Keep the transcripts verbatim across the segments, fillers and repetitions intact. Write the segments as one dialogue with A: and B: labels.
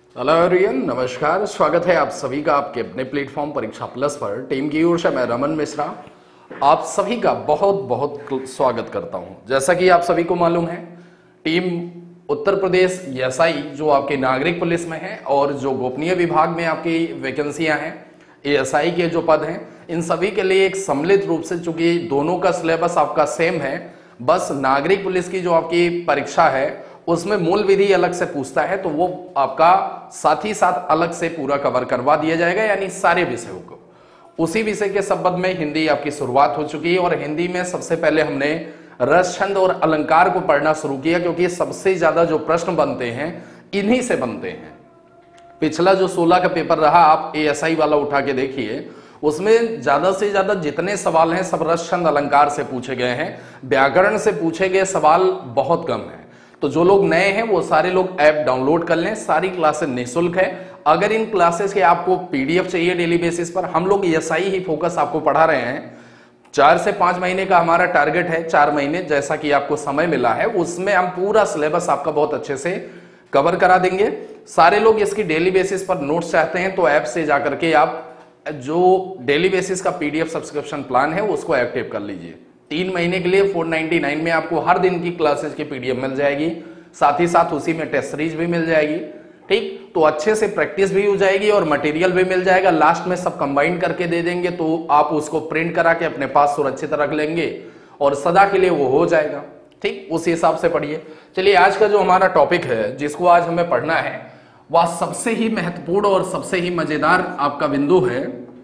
A: Hello everyone, नमस्कार। स्वागत है आप सभी का आपके अपने प्लेटफॉर्म परीक्षा प्लस पर। टीम की ओर से मैं रमन मिश्रा आप सभी का बहुत बहुत स्वागत करता हूं। जैसा कि आप सभी को मालूम है, टीम उत्तर प्रदेश एएसआई जो आपके नागरिक पुलिस में है और जो गोपनीय विभाग में आपकी वैकेंसियां हैं, एएसआई के जो पद हैं, इन सभी के लिए एक सम्मिलित रूप से, चूंकि दोनों का सिलेबस आपका सेम है, बस नागरिक पुलिस की जो आपकी परीक्षा है उसमें मूल विधि अलग से पूछता है, तो वो आपका साथ ही साथ अलग से पूरा कवर करवा दिया जाएगा, यानी सारे विषयों को। उसी विषय के संबंध में हिंदी आपकी शुरुआत हो चुकी है और हिंदी में सबसे पहले हमने रस, छंद और अलंकार को पढ़ना शुरू किया, क्योंकि सबसे ज्यादा जो प्रश्न बनते हैं इन्हीं से बनते हैं। पिछला जो सोलह का पेपर रहा, आप एएसआई वाला उठा के देखिए, उसमें ज्यादा से ज्यादा जितने सवाल हैं सब रस, छंद, अलंकार से पूछे गए हैं। व्याकरण से पूछे गए सवाल बहुत कम है। तो जो लोग नए हैं वो सारे लोग ऐप डाउनलोड कर लें। सारी क्लासेस निःशुल्क है। अगर इन क्लासेस के आपको पीडीएफ चाहिए डेली बेसिस पर, हम लोग एएसआई ही फोकस आपको पढ़ा रहे हैं। चार से पांच महीने का हमारा टारगेट है, चार महीने जैसा कि आपको समय मिला है, उसमें हम पूरा सिलेबस आपका बहुत अच्छे से कवर करा देंगे। सारे लोग इसकी डेली बेसिस पर नोट्स चाहते हैं तो ऐप से जाकर के आप जो डेली बेसिस का पीडीएफ सब्सक्रिप्शन प्लान है उसको एक्टिव कर लीजिए। तीन महीने के लिए चार सौ निन्यानवे में आपको हर दिन की क्लासेस की पीडीएफ मिल जाएगी, साथ ही साथ उसी में टेस्ट सीरीज भी मिल जाएगी। ठीक, तो अच्छे से प्रैक्टिस भी हो जाएगी और मटेरियल भी मिल जाएगा। लास्ट में सब कंबाइन करके दे देंगे, तो आप उसको प्रिंट करा के अपने पास सुरक्षित रख लेंगे और सदा के लिए वो हो जाएगा। ठीक, उसी हिसाब से पढ़िए। चलिए, आज का जो हमारा टॉपिक है जिसको आज हमें पढ़ना है, वह सबसे ही महत्वपूर्ण और सबसे ही मजेदार आपका बिंदु है,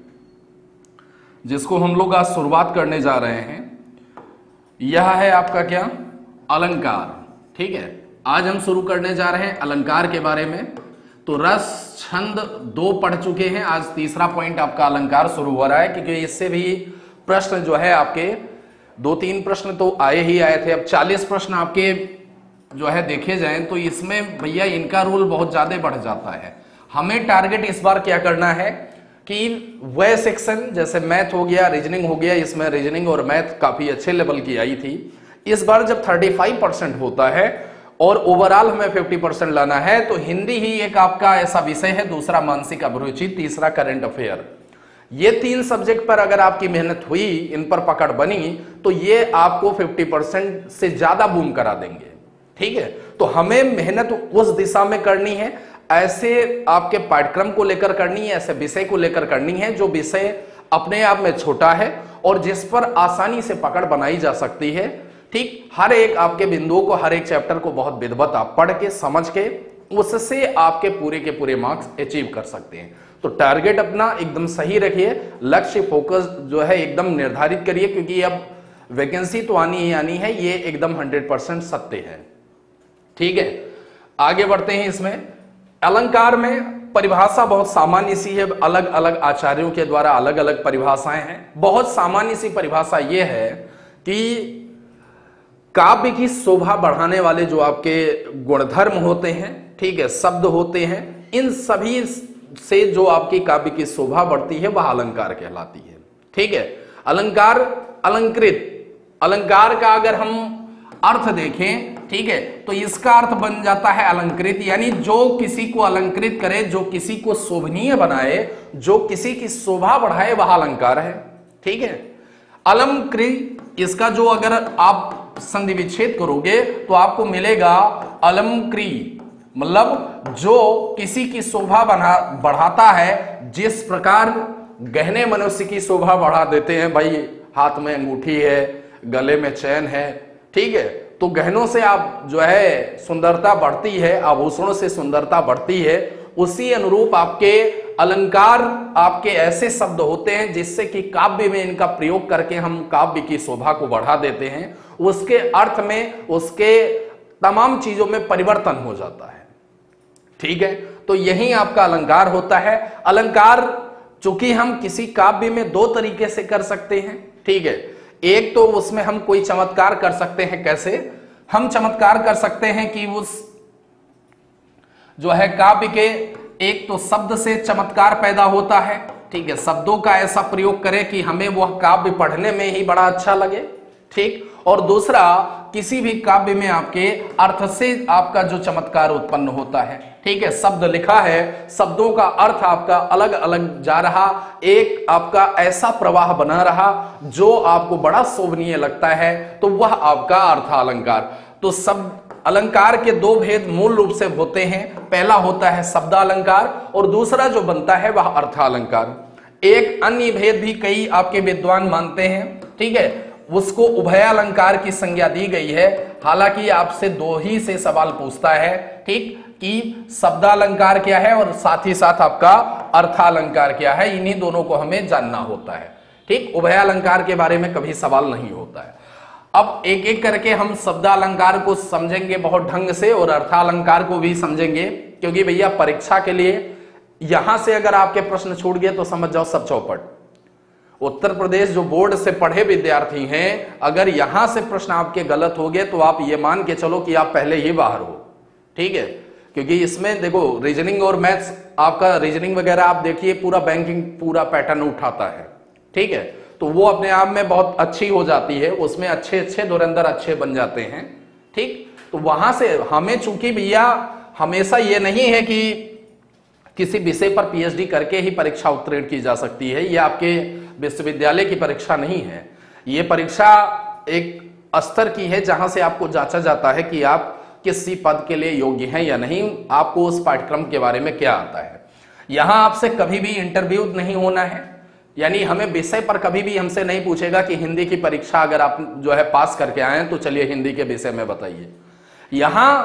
A: जिसको हम लोग आज शुरुआत करने जा रहे हैं। यह है आपका क्या? अलंकार। ठीक है, आज हम शुरू करने जा रहे हैं अलंकार के बारे में। तो रस, छंद दो पढ़ चुके हैं, आज तीसरा पॉइंट आपका अलंकार शुरू हो रहा है, क्योंकि इससे भी प्रश्न जो है आपके दो तीन प्रश्न तो आए ही आए थे। अब चालीस प्रश्न आपके जो है देखे जाएं तो इसमें भैया इनका रोल बहुत ज्यादा बढ़ जाता है। हमें टारगेट इस बार क्या करना है कि वह सेक्शन जैसे मैथ हो गया, रीजनिंग हो गया, इसमें रीजनिंग और मैथ काफी अच्छे लेवल की आई थी। इस बार जब पैंतीस परसेंट होता है और ओवरऑल हमें पचास परसेंट लाना है, तो हिंदी ही एक आपका ऐसा विषय है, दूसरा मानसिक अभिरुचि, तीसरा करंट अफेयर। ये तीन सब्जेक्ट पर अगर आपकी मेहनत हुई, इन पर पकड़ बनी, तो ये आपको पचास परसेंट से ज्यादा बूम करा देंगे। ठीक है, तो हमें मेहनत उस दिशा में करनी है, ऐसे आपके पाठ्यक्रम को लेकर करनी है, ऐसे विषय को लेकर करनी है जो विषय अपने आप में छोटा है और जिस पर आसानी से पकड़ बनाई जा सकती है। ठीक, हर एक आपके बिंदुओं को, हर एक चैप्टर को बहुत विधिवत आप पढ़ के समझ के उससे आपके पूरे के पूरे मार्क्स अचीव कर सकते हैं। तो टारगेट अपना एकदम सही रखिए, लक्ष्य फोकस जो है एकदम निर्धारित करिए, क्योंकि अब वैकेंसी तो आनी ही आनी है, ये एकदम हंड्रेड परसेंट सत्य है। ठीक है, आगे बढ़ते हैं। इसमें अलंकार में परिभाषा बहुत सामान्य सी है, अलग अलग आचार्यों के द्वारा अलग अलग परिभाषाएं हैं। बहुत सामान्य सी परिभाषा यह है कि काव्य की शोभा बढ़ाने वाले जो आपके गुणधर्म होते हैं, ठीक है, शब्द होते हैं, इन सभी से जो आपकी काव्य की शोभा बढ़ती है वह अलंकार कहलाती है। ठीक है, अलंकार, अलंकृत, अलंकार का अगर हम अर्थ देखें, ठीक है, तो इसका अर्थ बन जाता है अलंकृत, यानी जो किसी को अलंकृत करे, जो किसी को शोभनीय बनाए, जो किसी की शोभा बढ़ाए, वह अलंकार है। ठीक है, अलंकृत, इसका जो अगर आप संधि विच्छेद करोगे तो आपको मिलेगा अलंकृत, मतलब जो किसी की शोभा बना बढ़ाता है। जिस प्रकार गहने मनुष्य की शोभा बढ़ा देते हैं, भाई हाथ में अंगूठी है, गले में चैन है, ठीक है, तो गहनों से आप जो है सुंदरता बढ़ती है, आभूषणों से सुंदरता बढ़ती है। उसी अनुरूप आपके अलंकार, आपके ऐसे शब्द होते हैं जिससे कि काव्य में इनका प्रयोग करके हम काव्य की शोभा को बढ़ा देते हैं, उसके अर्थ में, उसके तमाम चीजों में परिवर्तन हो जाता है। ठीक है, तो यही आपका अलंकार होता है। अलंकार चूंकि हम किसी काव्य में दो तरीके से कर सकते हैं। ठीक है, एक तो उसमें हम कोई चमत्कार कर सकते हैं। कैसे हम चमत्कार कर सकते हैं कि उस जो है काव्य के एक तो शब्द से चमत्कार पैदा होता है। ठीक है, शब्दों का ऐसा प्रयोग करें कि हमें वह काव्य पढ़ने में ही बड़ा अच्छा लगे। ठीक, और दूसरा किसी भी काव्य में आपके अर्थ से आपका जो चमत्कार उत्पन्न होता है। ठीक है, शब्द लिखा है, शब्दों का अर्थ आपका अलग अलग जा रहा, एक आपका ऐसा प्रवाह बना रहा जो आपको बड़ा शोभनीय लगता है, तो वह आपका अर्थालंकार। तो शब्द अलंकार के दो भेद मूल रूप से होते हैं, पहला होता है शब्दालंकार और दूसरा जो बनता है वह अर्थालंकार। एक अन्य भेद भी कई आपके विद्वान मानते हैं, ठीक है, उसको उभयालंकार की संज्ञा दी गई है। हालांकि आपसे दो ही से सवाल पूछता है, ठीक, कि शब्दालंकार क्या है और साथ ही साथ आपका अर्थालंकार क्या है, इन्हीं दोनों को हमें जानना होता है। ठीक, उभयालंकार के बारे में कभी सवाल नहीं होता है। अब एक एक करके हम शब्दालंकार को समझेंगे बहुत ढंग से और अर्थालंकार को भी समझेंगे, क्योंकि भैया परीक्षा के लिए यहां से अगर आपके प्रश्न छूट गए तो समझ जाओ सब चौपट। उत्तर प्रदेश जो बोर्ड से पढ़े विद्यार्थी हैं, अगर यहां से प्रश्न आपके गलत हो गए तो आप ये मान के चलो कि आप पहले ही बाहर हो। ठीक है, क्योंकि इसमें देखो रीजनिंग और मैथ्स, आपका रीजनिंग वगैरह आप देखिए पूरा बैंकिंग पूरा पैटर्न उठाता है। ठीक है, तो वो अपने आप में बहुत अच्छी हो जाती है, उसमें अच्छे अच्छे धुरंधर अच्छे बन जाते हैं। ठीक, तो वहां से हमें चूंकि भैया हमेशा ये नहीं है कि किसी विषय पर पीएचडी करके ही परीक्षा उत्तीर्ण की जा सकती है, ये आपके विश्वविद्यालय की परीक्षा नहीं है। ये परीक्षा एक स्तर की है जहां से आपको जांचा जाता है कि आप किसी पद के लिए योग्य हैं या नहीं, आपको उस पाठ्यक्रम के बारे में क्या आता है। यहां आपसे कभी भी इंटरव्यू नहीं होना है, यानी हमें विषय पर कभी भी हमसे नहीं पूछेगा कि हिंदी की परीक्षा अगर आप जो है पास करके आए हैं तो चलिए हिंदी के विषय में बताइए। यहां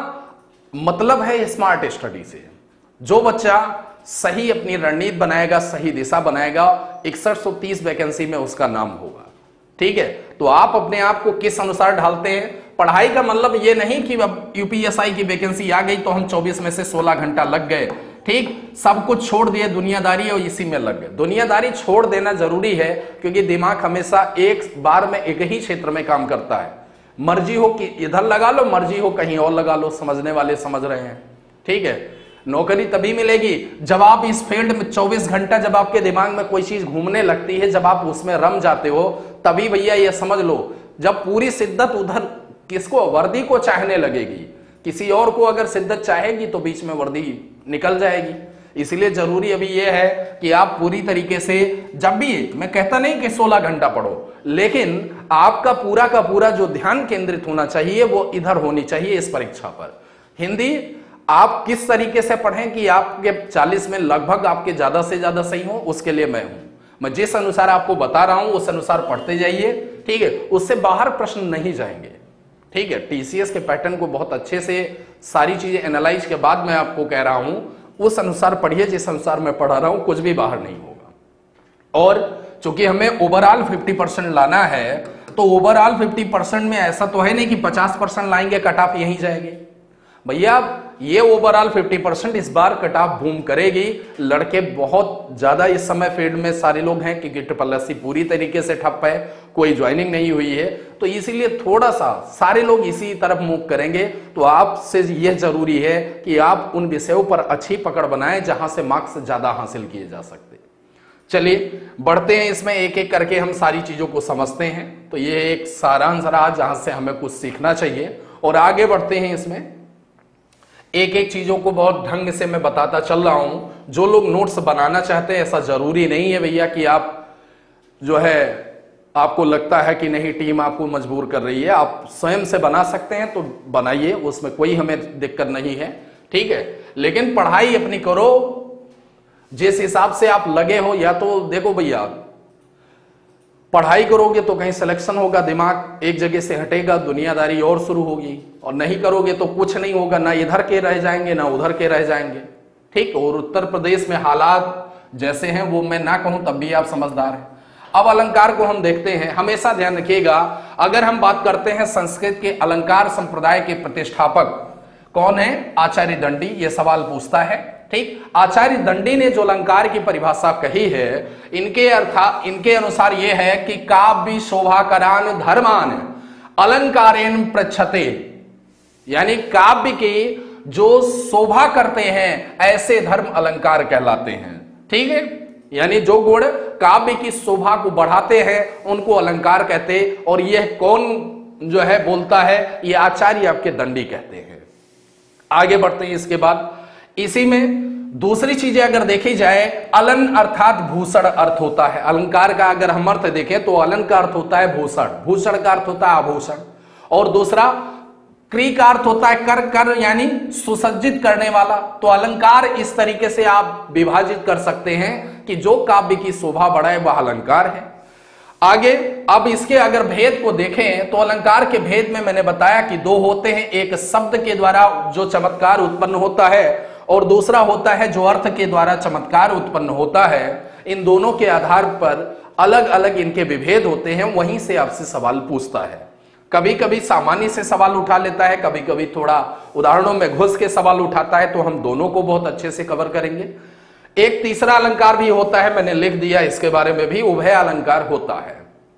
A: मतलब है स्मार्ट स्टडी से। जो बच्चा सही अपनी रणनीति बनाएगा, सही दिशा बनाएगा, इकसठ सौ तीस वैकेंसी में उसका नाम होगा। ठीक है, तो आप अपने आप को किस अनुसार ढालते हैं। पढ़ाई का मतलब ये नहीं कि अब यूपीएसआई की वैकेंसी आ गई तो हम चौबीस में से सोलह घंटा लग गए, ठीक, सब कुछ छोड़ दिए, दुनियादारी और इसी में लग गए। दुनियादारी छोड़ देना जरूरी है, क्योंकि दिमाग हमेशा एक बार में एक ही क्षेत्र में काम करता है। मर्जी हो कि इधर लगा लो, मर्जी हो कहीं और लगा लो, समझने वाले समझ रहे हैं। ठीक है, नौकरी तभी मिलेगी जब आप इस फील्ड में चौबीस घंटा, जब आपके दिमाग में कोई चीज घूमने लगती है, जब आप उसमें रम जाते हो, तभी भैया ये समझ लो, जब पूरी शिद्दत उधर किसको, वर्दी को चाहने लगेगी, किसी और को अगर शिद्दत चाहेगी तो बीच में वर्दी निकल जाएगी। इसलिए जरूरी अभी यह है कि आप पूरी तरीके से, जब भी, मैं कहता नहीं कि सोलह घंटा पढ़ो, लेकिन आपका पूरा का पूरा जो ध्यान केंद्रित होना चाहिए वो इधर होनी चाहिए इस परीक्षा पर। हिंदी आप किस तरीके से पढ़ें कि आपके चालीस में लगभग आपके ज्यादा से ज्यादा सही हो, उसके लिए मैं हूं। मैं जिस अनुसार आपको बता रहा हूं उस अनुसार पढ़ते जाइए। ठीक है, उससे बाहर प्रश्न नहीं जाएंगे। ठीक है, टीसीएस के पैटर्न को बहुत अच्छे से सारी चीजें एनालाइज के बाद मैं आपको कह रहा हूं, उस अनुसार पढ़िए जिस अनुसार मैं पढ़ा रहा हूं, कुछ भी बाहर नहीं होगा। और चूंकि हमें ओवरऑल फिफ्टी परसेंट लाना है, तो ओवरऑल फिफ्टी परसेंट में ऐसा तो है नहीं कि पचास परसेंट लाएंगे कट ऑफ यहीं जाएगी। भैया ये ओवरऑल फिफ्टी परसेंट इस बार कट ऑफ बूम करेगी। लड़के बहुत ज्यादा इस समय फील्ड में सारे लोग हैं, क्योंकि ट्रिपल एस सी पूरी तरीके से ठप है, कोई ज्वाइनिंग नहीं हुई है, तो इसीलिए थोड़ा सा सारे लोग इसी तरफ मूव करेंगे। तो आपसे यह जरूरी है कि आप उन विषयों पर अच्छी पकड़ बनाएं जहां से मार्क्स ज्यादा हासिल किए जा सकते। चलिए बढ़ते हैं, इसमें एक एक करके हम सारी चीजों को समझते हैं। तो ये एक सारांश रहा जहां से हमें कुछ सीखना चाहिए, और आगे बढ़ते हैं। इसमें एक एक चीजों को बहुत ढंग से मैं बताता चल रहा हूं। जो लोग नोट्स बनाना चाहते हैं, ऐसा जरूरी नहीं है भैया कि आप जो है आपको लगता है कि नहीं टीम आपको मजबूर कर रही है, आप स्वयं से बना सकते हैं तो बनाइए, उसमें कोई हमें दिक्कत नहीं है। ठीक है, लेकिन पढ़ाई अपनी करो जिस हिसाब से आप लगे हो। या तो देखो भैया, पढ़ाई करोगे तो कहीं सिलेक्शन होगा, दिमाग एक जगह से हटेगा, दुनियादारी और शुरू होगी, और नहीं करोगे तो कुछ नहीं होगा, ना इधर के रह जाएंगे ना उधर के रह जाएंगे। ठीक, और उत्तर प्रदेश में हालात जैसे हैं वो मैं ना कहूं तब भी आप समझदार हैं। अब अलंकार को हम देखते हैं। हमेशा ध्यान रखिएगा, अगर हम बात करते हैं संस्कृत के अलंकार संप्रदाय के प्रतिष्ठापक कौन है, आचार्य दंडी, ये सवाल पूछता है। ठीक, आचार्य दंडी ने जो अलंकार की परिभाषा कही है, इनके अर्थ इनके अनुसार यह है कि काव्य शोभाकरान धर्मान अलंकारेण पृच्छते, यानी काव्य की जो शोभा करते हैं ऐसे धर्म अलंकार कहलाते हैं। ठीक है, यानी जो गुण काव्य की शोभा को बढ़ाते हैं उनको अलंकार कहते। और यह कौन जो है बोलता है, ये आचार्य आपके दंडी कहते हैं। आगे बढ़ते हैं। इसके बाद इसी में दूसरी चीजें अगर देखी जाए, अलन अर्थात भूषण अर्थ होता है। अलंकार का अगर हम अर्थ देखें तो अलन का अर्थ होता है भूषण, भूषण का अर्थ होता है आभूषण, और दूसरा क्री का अर्थ होता है कर, कर यानी सुसज्जित करने वाला। तो अलंकार इस तरीके से आप विभाजित कर सकते हैं कि जो काव्य की शोभा बढ़ाए वह अलंकार है। आगे अब इसके अगर भेद को देखें तो अलंकार के भेद में मैंने बताया कि दो होते हैं, एक शब्द के द्वारा जो चमत्कार उत्पन्न होता है और दूसरा होता है जो अर्थ के द्वारा चमत्कार उत्पन्न होता है। इन दोनों के आधार पर अलग अलग इनके विभेद होते हैं, वहीं से आपसे सवाल पूछता है। कभी कभी सामान्य से सवाल उठा लेता है, कभी कभी थोड़ा उदाहरणों में घुस के सवाल उठाता है, तो हम दोनों को बहुत अच्छे से कवर करेंगे। एक तीसरा अलंकार भी होता है, मैंने लिख दिया इसके बारे में भी, उभय अलंकार होता है।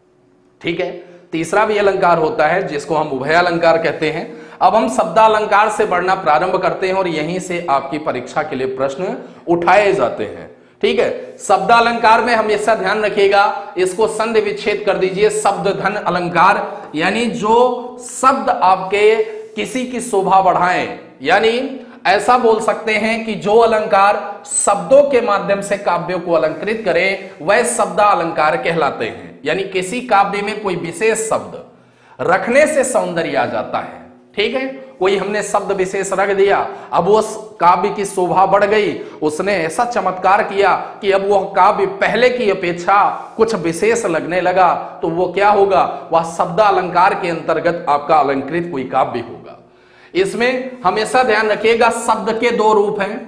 A: ठीक है, तीसरा भी अलंकार होता है जिसको हम उभय अलंकार कहते हैं। अब हम शब्दालंकार से बढ़ना प्रारंभ करते हैं और यहीं से आपकी परीक्षा के लिए प्रश्न उठाए जाते हैं। ठीक है, शब्दालंकार में हमेशा ध्यान रखिएगा, इसको संधि विच्छेद कर दीजिए। शब्द धन अलंकार यानी जो शब्द आपके किसी की शोभा बढ़ाएं, यानी ऐसा बोल सकते हैं कि जो अलंकार शब्दों के माध्यम से काव्यों को अलंकृत करे वह शब्दालंकार कहलाते हैं। यानी किसी काव्य में कोई विशेष शब्द रखने से सौंदर्य आ जाता है। ठीक है, कोई हमने शब्द विशेष रख दिया, अब वो काव्य की शोभा बढ़ गई, उसने ऐसा चमत्कार किया कि अब वह काव्य पहले की अपेक्षा कुछ विशेष लगने लगा, तो वो क्या होगा, वह शब्दालंकार के अंतर्गत आपका अलंकृत कोई काव्य होगा। इसमें हमेशा ध्यान रखिएगा, शब्द के दो रूप हैं।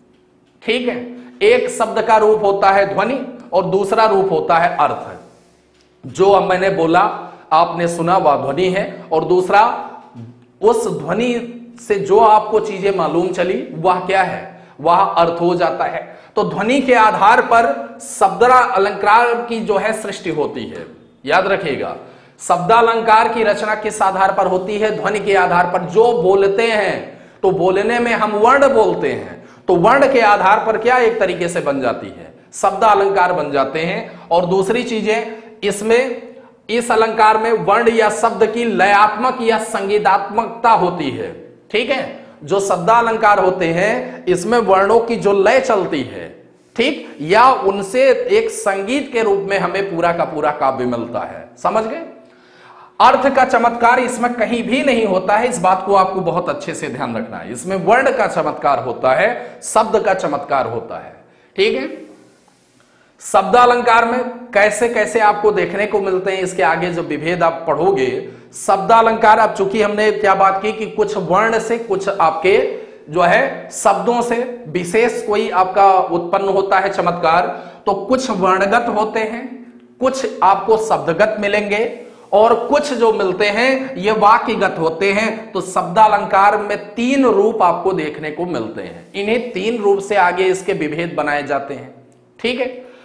A: ठीक है, एक शब्द का रूप होता है ध्वनि और दूसरा रूप होता है अर्थ। जो अब मैंने बोला आपने सुना वह ध्वनि है, और दूसरा उस ध्वनि से जो आपको चीजें मालूम चली वह क्या है, वह अर्थ हो जाता है। तो ध्वनि के आधार पर शब्द अलंकार की जो है सृष्टि होती है। याद रखिएगा, शब्दालंकार की रचना किस आधार पर होती है, ध्वनि के आधार पर। जो बोलते हैं तो बोलने में हम वर्ण बोलते हैं, तो वर्ण के आधार पर क्या एक तरीके से बन जाती है, शब्दालंकार बन जाते हैं। और दूसरी चीजें इसमें, इस अलंकार में वर्ण या शब्द की लयात्मक या संगीतात्मकता होती है। ठीक है, जो शब्दालंकार होते हैं इसमें वर्णों की जो लय चलती है, ठीक, या उनसे एक संगीत के रूप में हमें पूरा का पूरा काव्य मिलता है। समझ गए? अर्थ का चमत्कार इसमें कहीं भी नहीं होता है, इस बात को आपको बहुत अच्छे से ध्यान रखना है। इसमें वर्ण का चमत्कार होता है, शब्द का चमत्कार होता है। ठीक है, शब्दालंकार में कैसे कैसे आपको देखने को मिलते हैं, इसके आगे जब विभेद आप पढ़ोगे। शब्दालंकार, अब चूंकि हमने क्या बात की कि कुछ वर्ण से, कुछ आपके जो है शब्दों से विशेष कोई आपका उत्पन्न होता है चमत्कार, तो कुछ वर्णगत होते हैं, कुछ आपको शब्दगत मिलेंगे, और कुछ जो मिलते हैं ये वाक्यगत होते हैं। तो शब्दालंकार में तीन रूप आपको देखने को मिलते हैं, इन्हें तीन रूप से आगे इसके विभेद बनाए जाते हैं। ठीक है,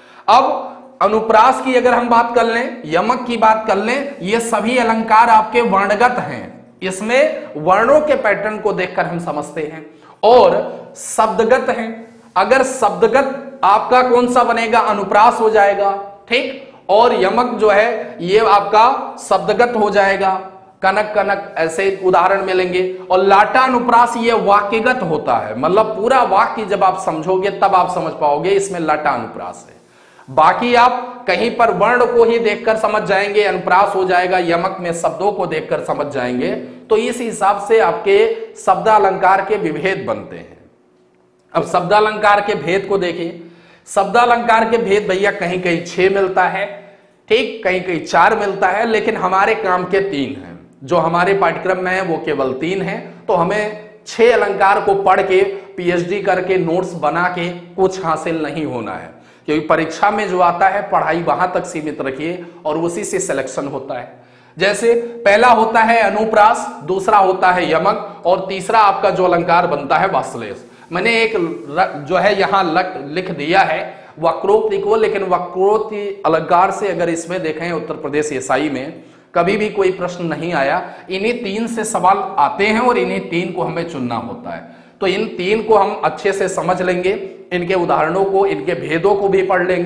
A: अब अनुप्रास की अगर हम बात कर लें, यमक की बात कर लें, ये सभी अलंकार आपके वर्णगत हैं। इसमें वर्णों के पैटर्न को देखकर हम समझते हैं, और शब्दगत हैं। अगर शब्दगत आपका कौन सा बनेगा, अनुप्रास हो जाएगा। ठीक, और यमक जो है ये आपका शब्दगत हो जाएगा, कनक कनक ऐसे उदाहरण मिलेंगे। और लाटा अनुप्रास ये वाक्यगत होता है, मतलब पूरा वाक्य जब आप समझोगे तब आप समझ पाओगे इसमें लाटा अनुप्रास है। बाकी आप कहीं पर वर्ण को ही देखकर समझ जाएंगे, अनुप्रास हो जाएगा। यमक में शब्दों को देखकर समझ जाएंगे। तो इस हिसाब से आपके शब्दालंकार के विभेद बनते हैं। अब शब्दालंकार के भेद को देखिए। शब्दालंकार के भेद भैया कहीं कहीं छह मिलता है, ठीक, कहीं कहीं चार मिलता है, लेकिन हमारे काम के तीन हैं। जो हमारे पाठ्यक्रम में है वो केवल तीन है। तो हमें छह अलंकार को पढ़ के पीएचडी करके नोट्स बना के कुछ हासिल नहीं होना है, क्योंकि परीक्षा में जो आता है पढ़ाई वहां तक सीमित रखिए और उसी से सिलेक्शन होता है। जैसे पहला होता है अनुप्रास, दूसरा होता है यमक, और तीसरा आपका जो अलंकार बनता है वाश्लेष। मैंने एक जो है यहां लिख दिया है वक्रोक्ति को, लेकिन वक्रोक्ति अलंकार से अगर इसमें देखें उत्तर प्रदेश एसआई में कभी भी कोई प्रश्न नहीं आया। इन्हीं तीन से सवाल आते हैं और इन्हीं तीन को हमें चुनना होता है। तो इन तीन को हम अच्छे से समझ लेंगे, इनके उदाहरणों को, इनके भेदों को भी पढ़ लेंगे,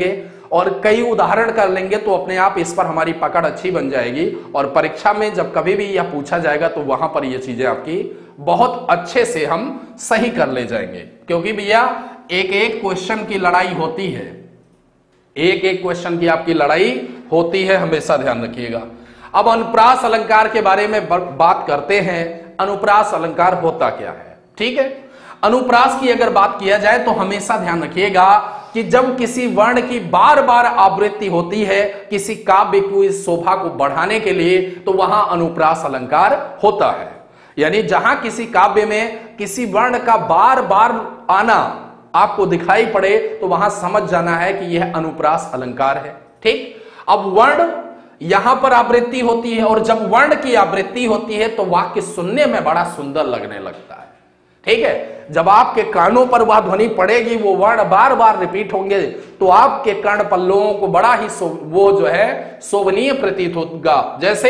A: और कई उदाहरण कर लेंगे तो अपने आप इस पर हमारी पकड़ अच्छी बन जाएगी, और परीक्षा में जब कभी भी यह पूछा जाएगा तो वहां पर ये चीजें आपकी बहुत अच्छे से हम सही कर ले जाएंगे। क्योंकि भैया एक एक क्वेश्चन की लड़ाई होती है, एक एक क्वेश्चन की आपकी लड़ाई होती है, हमेशा ध्यान रखिएगा। अब अनुप्रास अलंकार के बारे में बात करते हैं। अनुप्रास अलंकार होता क्या है? ठीक है, अनुप्रास की अगर बात किया जाए तो हमेशा ध्यान रखिएगा कि जब किसी वर्ण की बार बार आवृत्ति होती है किसी काव्य की शोभा को बढ़ाने के लिए, तो वहां अनुप्रास अलंकार होता है। यानी जहां किसी काव्य में किसी वर्ण का बार बार आना आपको दिखाई पड़े तो वहां समझ जाना है कि यह अनुप्रास अलंकार है। ठीक, अब वर्ण यहां पर आवृत्ति होती है, और जब वर्ण की आवृत्ति होती है तो वाक्य सुनने में बड़ा सुंदर लगने लगता है। ठीक है, जब आपके कानों पर वह ध्वनि पड़ेगी, वो वर्ण बार बार रिपीट होंगे, तो आपके कर्ण पल्लवों को बड़ा ही वो जो है शोभनीय प्रतीत होगा। जैसे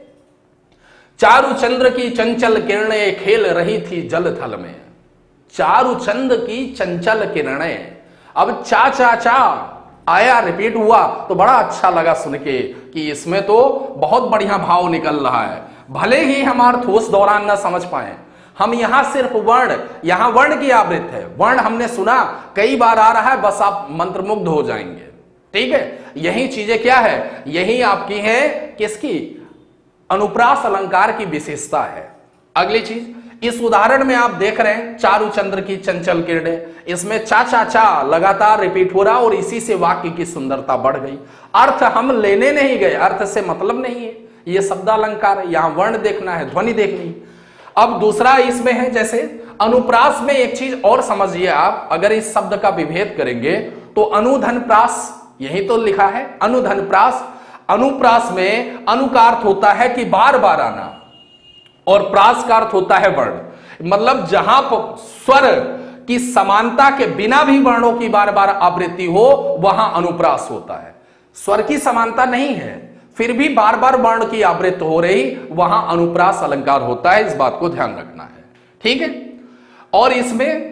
A: चारु चंद्र की चंचल किरणें खेल रही थी जल थल में। चारु चंद्र की चंचल किरणें, अब चा चा चा आया, रिपीट हुआ, तो बड़ा अच्छा लगा सुन के कि इसमें तो बहुत बढ़िया भाव निकल रहा है। भले ही हम अर्थ उस दौरान ना समझ पाए, हम यहां सिर्फ वर्ण, यहां वर्ण की आवृत्ति है, वर्ण हमने सुना कई बार आ रहा है, बस आप मंत्रमुग्ध हो जाएंगे। ठीक है, यही चीजें क्या है, यही आपकी है किसकी, अनुप्रास अलंकार की विशेषता है। अगली चीज, इस उदाहरण में आप देख रहे हैं चारु चंद्र की चंचल किरणें, इसमें चा चा चा लगातार रिपीट हो रहा और इसी से वाक्य की सुंदरता बढ़ गई। अर्थ हम लेने नहीं गए, अर्थ से मतलब नहीं है, ये शब्द अलंकार है, यहां वर्ण देखना है, ध्वनि देखनी। अब दूसरा इसमें है, जैसे अनुप्रास में एक चीज और समझिए आप, अगर इस शब्द का विभेद करेंगे तो अनुधन प्रास, यही तो लिखा है अनुधन प्रास। अनुप्रास में अनु का अर्थ होता है कि बार बार आना, और प्रास का अर्थ होता है वर्ण, मतलब जहां पर स्वर की समानता के बिना भी वर्णों की बार बार आवृत्ति हो वहां अनुप्रास होता है। स्वर की समानता नहीं है फिर भी बार बार वर्ण की आवृत्ति हो रही, वहां अनुप्रास अलंकार होता है, इस बात को ध्यान रखना है। ठीक है, और इसमें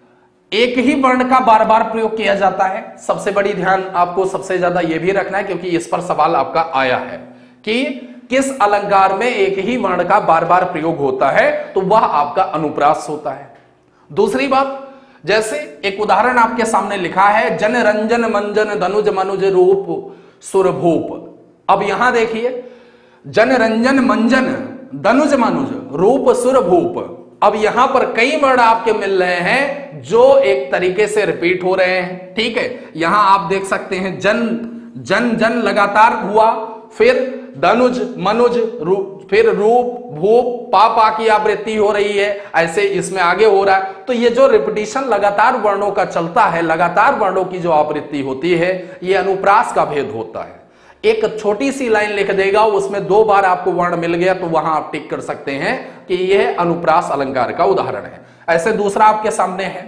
A: एक ही वर्ण का बार बार प्रयोग किया जाता है। सबसे बड़ी ध्यान आपको सबसे ज्यादा यह भी रखना है, क्योंकि इस पर सवाल आपका आया है कि किस अलंकार में एक ही वर्ण का बार बार प्रयोग होता है, तो वह आपका अनुप्रास होता है। दूसरी बात, जैसे एक उदाहरण आपके सामने लिखा है, जन रंजन मंजन धनुज मनुज रूप सुरभूप। अब यहां देखिए, जन रंजन मंजन धनुज मनुज रूप सुरभूप, अब यहां पर कई वर्ण आपके मिल रहे हैं जो एक तरीके से रिपीट हो रहे हैं। ठीक है, यहां आप देख सकते हैं जन जन जन लगातार हुआ, फिर धनुज मनुज रूप, फिर रूप भूप पा पा की आवृत्ति हो रही है, ऐसे इसमें आगे हो रहा है। तो ये जो रिपीटिशन लगातार वर्णों का चलता है, लगातार वर्णों की जो आवृत्ति होती है, ये अनुप्रास का भेद होता है। एक छोटी सी लाइन लिख देगा, उसमें दो बार आपको वर्ण मिल गया तो वहां आप टिक कर सकते हैं कि यह अनुप्रास अलंकार का उदाहरण है। ऐसे दूसरा आपके सामने है,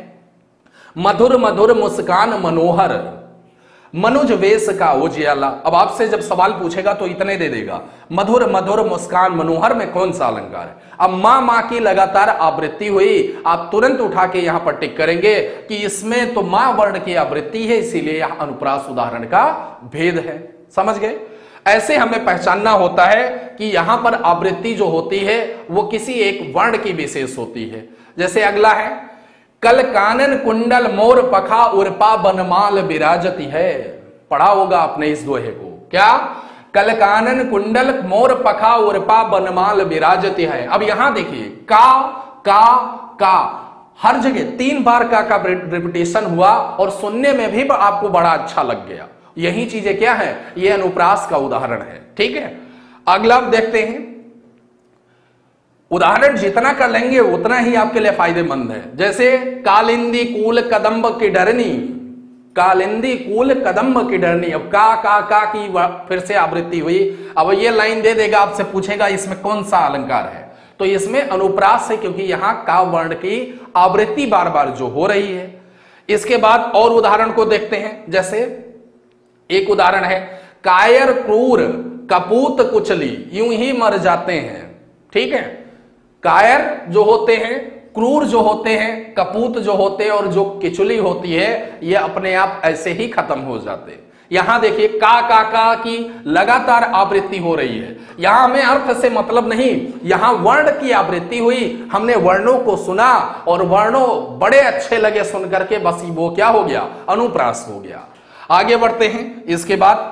A: मधुर मधुर मुस्कान मनोहर मनुज वेश का उजियाला। अब आपसे जब सवाल पूछेगा तो इतने दे देगा, मधुर मधुर मुस्कान मनोहर में कौन सा अलंकार है। अब मां मां की लगातार आवृत्ति हुई, आप तुरंत उठा के यहां पर टिक करेंगे कि इसमें तो मां वर्ण की आवृत्ति है, इसीलिए यह अनुप्रास उदाहरण का भेद है। समझ गए? ऐसे हमें पहचानना होता है कि यहां पर आवृत्ति जो होती है वो किसी एक वर्ण की विशेष होती है। जैसे अगला है, कल कानन कुंडल मोर पखा उर्पा बनमाल विराजती है। पढ़ा होगा आपने इस दोहे को, क्या? कल कानन कुंडल मोर पखा उर्पा बनमाल विराजती है। अब यहां देखिए, का का का हर जगह तीन बार का का रिपीटेशन हुआ और सुनने में भी आपको बड़ा अच्छा लग गया। यही चीजें क्या है, यह अनुप्रास का उदाहरण है। ठीक है, अगला देखते हैं। उदाहरण जितना कर लेंगे उतना ही आपके लिए फायदेमंद है। जैसे कालिंदी कूल कदम्ब की डरनी, कालिंदी कूल कदम्ब की डरनी। अब का का का की फिर से आवृत्ति हुई। अब ये लाइन दे देगा, आपसे पूछेगा इसमें कौन सा अलंकार है, तो इसमें अनुप्रास है, क्योंकि यहां का वर्ण की आवृत्ति बार बार जो हो रही है। इसके बाद और उदाहरण को देखते हैं। जैसे एक उदाहरण है, कायर क्रूर कपूत कुचली यूं ही मर जाते हैं। ठीक है, कायर जो होते हैं, क्रूर जो होते हैं, कपूत जो होते हैं और जो किचुली होती है, ये अपने आप ऐसे ही खत्म हो जाते हैं। यहां देखिए का का का की लगातार आवृत्ति हो रही है। यहां हमें अर्थ से मतलब नहीं, यहां वर्ण की आवृत्ति हुई, हमने वर्णों को सुना और वर्णों बड़े अच्छे लगे सुन करके, बस वो क्या हो गया, अनुप्रास हो गया। आगे बढ़ते हैं। इसके बाद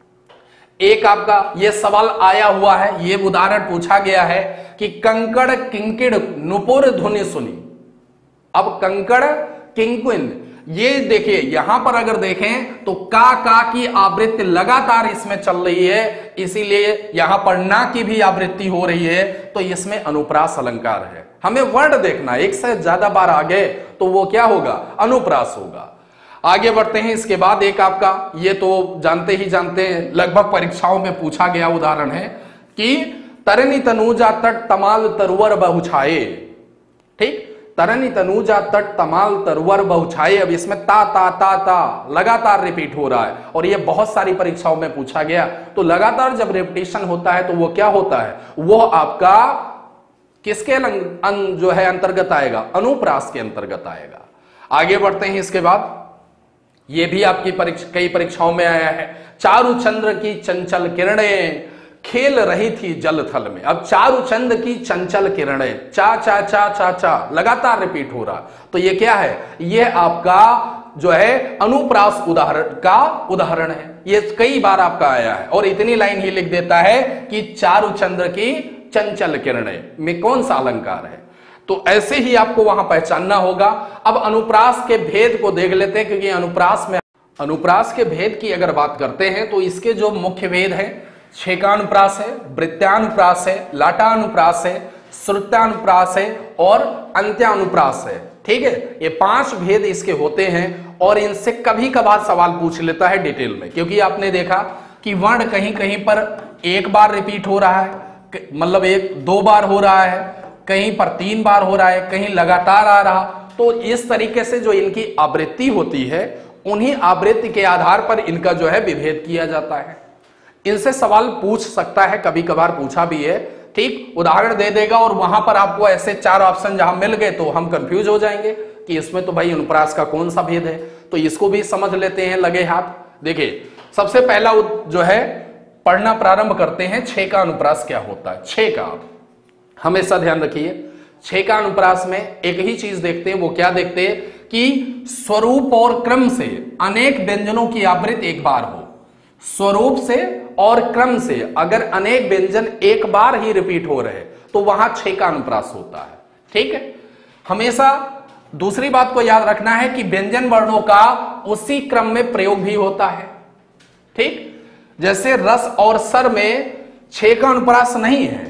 A: एक आपका ये सवाल आया हुआ है, ये उदाहरण पूछा गया है कि कंकड़ किंकिड़ नुपुर धुनि सुनी। अब कंकड़ किंकिन, ये देखिए यहां पर अगर देखें तो का का की आवृत्ति लगातार इसमें चल रही है, इसीलिए यहां पर ना की भी आवृत्ति हो रही है, तो इसमें अनुप्रास अलंकार है। हमें वर्ण देखना, एक से ज्यादा बार आ गए तो वो क्या होगा, अनुप्रास होगा। आगे बढ़ते हैं। इसके बाद एक आपका, ये तो जानते ही जानते हैं, लगभग परीक्षाओं में पूछा गया उदाहरण है कि तरनी तनूजा तट तमाल तरुवर बहुछाए। ठीक, तरनी तनूजा तट तमाल तरुवर बहुछाए। अब इसमें ता ता ता ता लगातार रिपीट हो रहा है और ये बहुत सारी परीक्षाओं में पूछा गया। तो लगातार जब रिपीटिशन होता है तो वो क्या होता है, वो आपका किसके अं, जो है अंतर्गत आएगा, अनुप्रास के अंतर्गत आएगा। आगे बढ़ते हैं। इसके बाद ये भी आपकी परीक्षा, कई परीक्षाओं में आया है, चारु चंद्र की चंचल किरणें खेल रही थी जल थल में। अब चारु चंद्र की चंचल किरणें, चा चा चा चा चा लगातार रिपीट हो रहा, तो ये क्या है, ये आपका जो है अनुप्रास उदाहरण का उदाहरण है। ये कई बार आपका आया है और इतनी लाइन ही लिख देता है कि चारु चंद्र की चंचल किरणें में कौन सा अलंकार है। तो ऐसे ही आपको वहां पहचानना होगा। अब अनुप्रास के भेद को देख लेते हैं, क्योंकि अनुप्रास में अनुप्रास के भेद की अगर बात करते हैं तो इसके जो मुख्य भेद है, छेकानुप्रास है, वृत्तानुप्रास है, लाटानुप्रास है, श्रुत्यानुप्रास है और अंत्यानुप्रास है। ठीक है, ये पांच भेद इसके होते हैं और इनसे कभी कभार सवाल पूछ लेता है डिटेल में, क्योंकि आपने देखा कि वर्ण कहीं कहीं पर एक बार रिपीट हो रहा है, मतलब एक दो बार हो रहा है, कहीं पर तीन बार हो रहा है, कहीं लगातार आ रहा। तो इस तरीके से जो इनकी आवृत्ति होती है, उन्हीं आवृत्ति के आधार पर इनका जो है विभेद किया जाता है। इनसे सवाल पूछ सकता है, कभी कभार पूछा भी है। ठीक, उदाहरण दे देगा और वहां पर आपको ऐसे चार ऑप्शन जहां मिल गए तो हम कंफ्यूज हो जाएंगे कि इसमें तो भाई अनुप्रास का कौन सा भेद है। तो इसको भी समझ लेते हैं लगे हाथ। देखिए सबसे पहला जो है पढ़ना प्रारंभ करते हैं, छे का अनुप्रास क्या होता है। छे का हमेशा ध्यान रखिए, छे का अनुप्रास में एक ही चीज देखते हैं, वो क्या देखते हैं कि स्वरूप और क्रम से अनेक व्यंजनों की आवृत्ति एक बार हो। स्वरूप से और क्रम से अगर अनेक व्यंजन एक बार ही रिपीट हो रहे तो वहां छे का अनुप्रास होता है। ठीक है, हमेशा दूसरी बात को याद रखना है कि व्यंजन वर्णों का उसी क्रम में प्रयोग भी होता है। ठीक, जैसे रस और सर में छे का अनुप्रास नहीं है।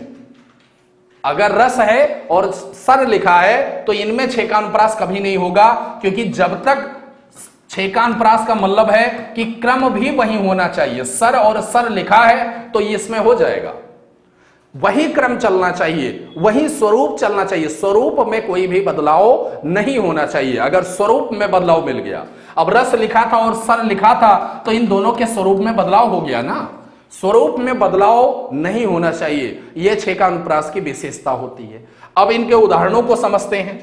A: अगर रस है और सर लिखा है तो इनमें छे का अनुप्रास कभी नहीं होगा, क्योंकि जब तक छे का अनुप्रास का मतलब है कि क्रम भी वही होना चाहिए। सर और सर लिखा है तो इसमें हो जाएगा, वही क्रम चलना चाहिए, वही स्वरूप चलना चाहिए। स्वरूप में कोई भी बदलाव नहीं होना चाहिए। अगर स्वरूप में बदलाव मिल गया, अब रस लिखा था और सर लिखा था तो इन दोनों के स्वरूप में बदलाव हो गया ना। स्वरूप में बदलाव नहीं होना चाहिए, यह छे का अनुप्रास की विशेषता होती है। अब इनके उदाहरणों को समझते हैं।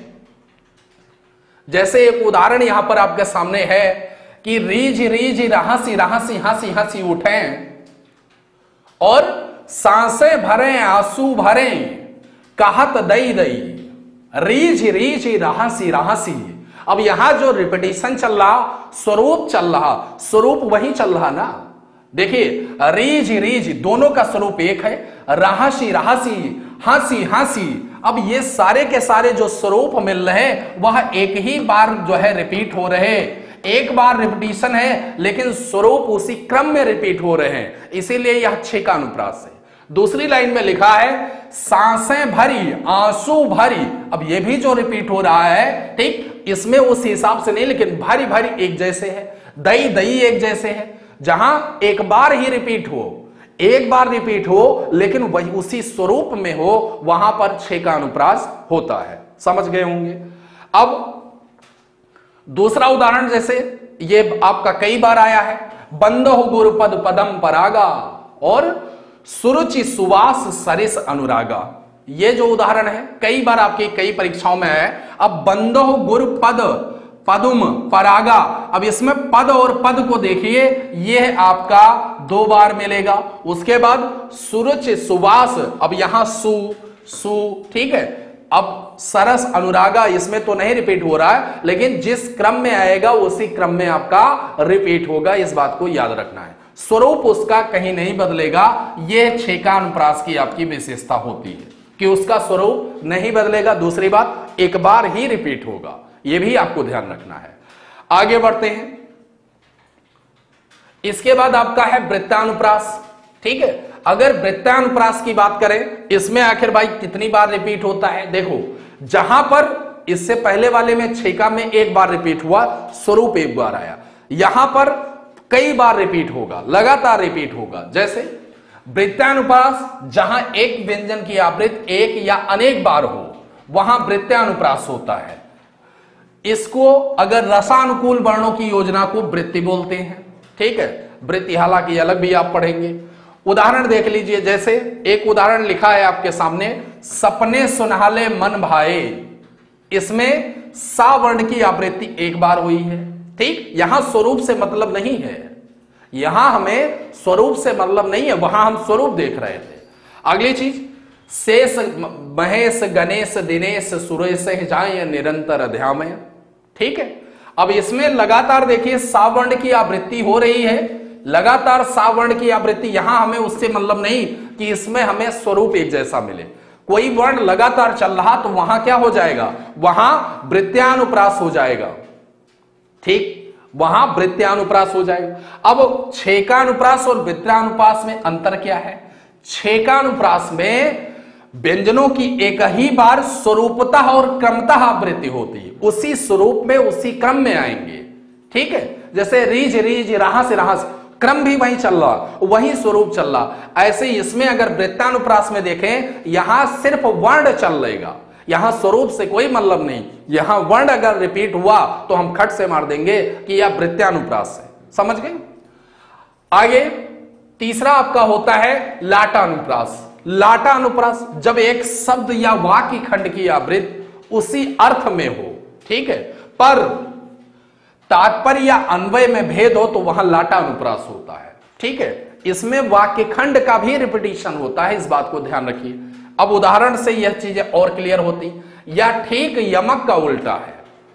A: जैसे एक उदाहरण यहां पर आपके सामने है कि रीझ रीझ राहसी राहसी हंसी हंसी उठे और सांसें भरे आंसू भरे कहत दई दई। रीझ रीझ राहसी राहसी। अब यहां जो रिपीटिशन चल रहा, स्वरूप चल रहा, स्वरूप वही चल रहा ना। देखिए रीझ रीझ दोनों का स्वरूप एक है, राहसी राहसी, हंसी हंसी। अब ये सारे के सारे जो स्वरूप मिल रहे वह एक ही बार जो है रिपीट हो रहे, एक बार रिपीटिशन है लेकिन स्वरूप उसी क्रम में रिपीट हो रहे हैं, इसीलिए यह छे का अनुप्रास है। दूसरी लाइन में लिखा है सांसें भरी आंसू भरी। अब ये भी जो रिपीट हो रहा है, ठीक, इसमें उस हिसाब से नहीं, लेकिन भरी भरी एक जैसे है, दई दई एक जैसे है। जहां एक बार ही रिपीट हो, एक बार रिपीट हो लेकिन वही उसी स्वरूप में हो, वहां पर छे का अनुप्रास होता है। समझ गए होंगे। अब दूसरा उदाहरण, जैसे ये आपका कई बार आया है, बंदो गुरुपद पदम परागा और सुरुचि सुवास सरिस अनुरागा। ये जो उदाहरण है कई बार आपकी कई परीक्षाओं में है। अब बंदो गुरुपद पदुम, परागा। अब इसमें पद और पद को देखिए, यह आपका दो बार मिलेगा। उसके बाद सुरुच, सुवास, अब यहां सु सु, ठीक है। अब सरस, अनुरागा, इसमें तो नहीं रिपीट हो रहा है, लेकिन जिस क्रम में आएगा उसी क्रम में आपका रिपीट होगा, इस बात को याद रखना है। स्वरूप उसका कहीं नहीं बदलेगा, यह छेकानुप्रास की आपकी विशेषता होती है कि उसका स्वरूप नहीं बदलेगा। दूसरी बात, एक बार ही रिपीट होगा, यह भी आपको ध्यान रखना है। आगे बढ़ते हैं। इसके बाद आपका है वृत्तानुप्रास, ठीक है। अगर वृत्तानुप्रास की बात करें, इसमें आखिर भाई कितनी बार रिपीट होता है? देखो, जहां पर इससे पहले वाले में छेका में एक बार रिपीट हुआ, स्वरूप एक बार आया, यहां पर कई बार रिपीट होगा, लगातार रिपीट होगा। जैसे वृत्तानुप्रास, जहां एक व्यंजन की आवृत्ति एक या अनेक बार हो, वहां वृत्तानुप्रास होता है। इसको अगर रसानुकूल वर्णों की योजना को वृत्ति बोलते हैं, ठीक है। वृत्ति हालांकि अलग भी आप पढ़ेंगे। उदाहरण देख लीजिए, जैसे एक उदाहरण लिखा है आपके सामने, सपने सुनहाले मन भाए, इसमें सा वर्ण की आवृत्ति एक बार हुई है, ठीक। यहां स्वरूप से मतलब नहीं है, यहां हमें स्वरूप से मतलब नहीं है, वहां हम स्वरूप देख रहे थे। अगली चीज, शेष महेश गणेश दिनेश सुरेश जाए निरंतर अध्यामय, ठीक है। अब इसमें लगातार देखिए सावर्ण की आवृत्ति हो रही है, लगातार सावर्ण की आवृत्ति, यहां हमें उससे मतलब नहीं कि इसमें हमें स्वरूप एक जैसा मिले। कोई वर्ण लगातार चल रहा तो वहां क्या हो जाएगा? वहां वृत्त्यानुप्रास हो जाएगा, ठीक, वहां वृत्त्यानुप्रास हो जाएगा। अब छेकानुप्रास और वृत्त्यानुप्रास में अंतर क्या है? छेकानुप्रास में व्यंजनों की एक ही बार स्वरूपतः और क्रमतः आवृत्ति होती है, उसी स्वरूप में उसी क्रम में आएंगे, ठीक है। जैसे रीज रीज, रहा से रहा से, क्रम भी वही चल रहा, वही स्वरूप चल रहा। ऐसे ही इसमें अगर वृत्तानुप्रास में देखें, यहां सिर्फ वर्ण चल रहेगा, यहां स्वरूप से कोई मतलब नहीं। यहां वर्ण अगर रिपीट हुआ तो हम खट से मार देंगे कि यह वृत्तानुप्रास है, समझ गए। आगे तीसरा आपका होता है लाटानुप्रास। लाटानुप्रास, जब एक शब्द या वाक्य खंड की आवृत्ति उसी अर्थ में हो, ठीक है, पर तात्पर्य या अन्वय में भेद हो तो वहां लाटानुप्रास होता है, ठीक है। इसमें वाक्य खंड का भी रिपीटिशन होता है, इस बात को ध्यान रखिए। अब उदाहरण से यह चीजें और क्लियर होती। या ठीक यमक का उल्टा है,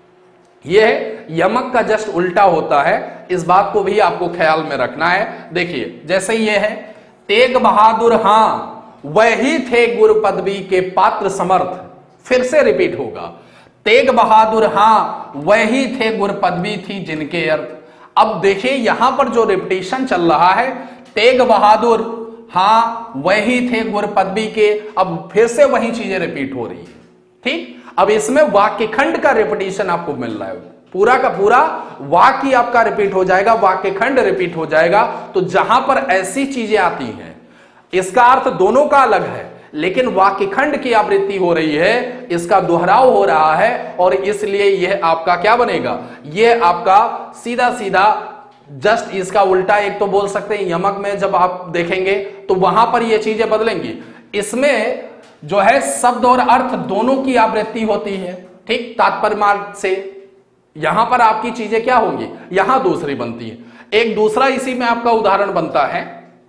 A: यह यमक का जस्ट उल्टा होता है, इस बात को भी आपको ख्याल में रखना है। देखिए, जैसे यह है, तेग बहादुर हां वही थे गुरु पदवी के पात्र समर्थ, फिर से रिपीट होगा, तेग बहादुर हां वही थे गुरु पदवी थी जिनके अर्थ। अब देखिए यहां पर जो रिपीटिशन चल रहा है, तेग बहादुर हां वही थे गुरु पदवी के, अब फिर से वही चीजें रिपीट हो रही है, ठीक। अब इसमें वाक्य खंड का रिपीटिशन आपको मिल रहा है, पूरा का पूरा वाक्य आपका रिपीट हो जाएगा, वाक्य खंड रिपीट हो जाएगा। तो जहां पर ऐसी चीजें आती हैं, इसका अर्थ दोनों का अलग है, लेकिन वाक्य खंड की आवृत्ति हो रही है, इसका दोहराव हो रहा है, और इसलिए यह आपका क्या बनेगा? यह आपका सीधा सीधा जस्ट इसका उल्टा एक तो बोल सकते हैं। यमक में जब आप देखेंगे तो वहां पर यह चीजें बदलेंगी। इसमें जो है शब्द और अर्थ दोनों की आवृत्ति होती है, ठीक, तात्पर्य मार्ग से। यहां पर आपकी चीजें क्या होंगी? यहां दूसरी बनती है। एक दूसरा इसी में आपका उदाहरण बनता है,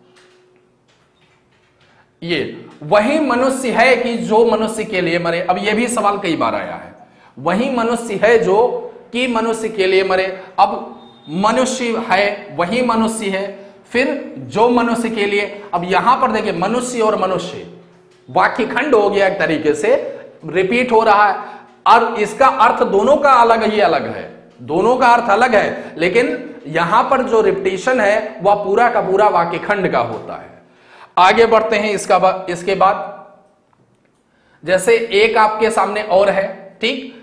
A: ये वही मनुष्य है कि जो मनुष्य के लिए मरे। अब यह भी सवाल कई बार आया है, वही मनुष्य है जो कि मनुष्य के लिए मरे। अब मनुष्य है, वही मनुष्य है, फिर जो मनुष्य के लिए। अब यहां पर देखिए, मनुष्य और मनुष्य वाक्य खंड हो गया, एक तरीके से रिपीट हो रहा है, और इसका अर्थ दोनों का अलग ही अलग है, दोनों का अर्थ अलग है, लेकिन यहां पर जो रिपीटिशन है वह पूरा का पूरा वाक्य खंड का होता है। आगे बढ़ते हैं। इसका बाद इसके बाद जैसे एक आपके सामने और है, ठीक,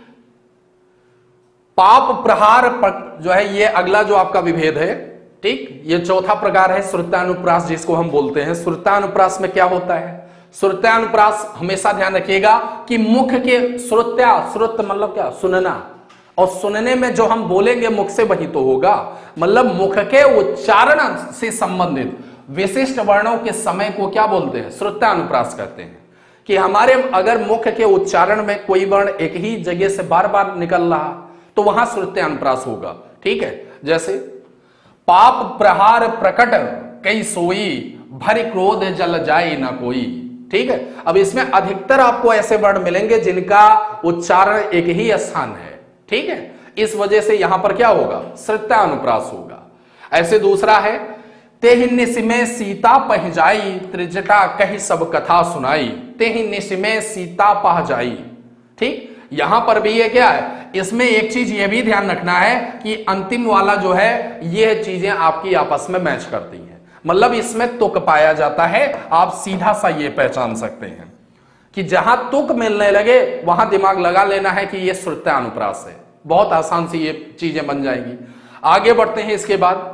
A: पाप प्रहार जो है, ये अगला जो आपका विभेद है, ठीक, ये चौथा प्रकार है श्रुत्यानुप्रास, जिसको हम बोलते हैं। श्रुत्यानुप्रास में क्या होता है? श्रुत्यानुप्रास हमेशा ध्यान रखिएगा कि मुख के श्रुत्या, श्रुत मतलब क्या? सुनना, और सुनने में जो हम बोलेंगे मुख से वही तो होगा, मतलब मुख के उच्चारण से संबंधित विशिष्ट वर्णों के समय को क्या बोलते हैं? श्रुत्यानुप्रास कहते हैं। कि हमारे अगर मुख के उच्चारण में कोई वर्ण एक ही जगह से बार बार निकल रहा तो वहां श्रुत्यानुप्रास होगा। ठीक है, जैसे पाप प्रहार प्रकट कई सोई, भरी क्रोध जल जाए ना कोई। ठीक है, अब इसमें अधिकतर आपको ऐसे वर्ण मिलेंगे जिनका उच्चारण एक ही स्थान है। ठीक है, इस वजह से यहां पर क्या होगा, श्रुत्यानुप्रास होगा। ऐसे दूसरा है तेहि निसिमे सीता पह जाई, त्रिजटा कही सब कथा सुनाई। तेहि निसिमे सीता पह जाई। ठीक, यहां पर भी ये क्या है, इसमें एक चीज ये भी ध्यान रखना है कि अंतिम वाला जो है ये चीजें आपकी आपस में मैच करती हैं, मतलब इसमें तुक पाया जाता है। आप सीधा सा ये पहचान सकते हैं कि जहां तुक मिलने लगे वहां दिमाग लगा लेना है कि ये श्रुत्यानुप्रास है। बहुत आसान सी ये चीजें बन जाएंगी। आगे बढ़ते हैं। इसके बाद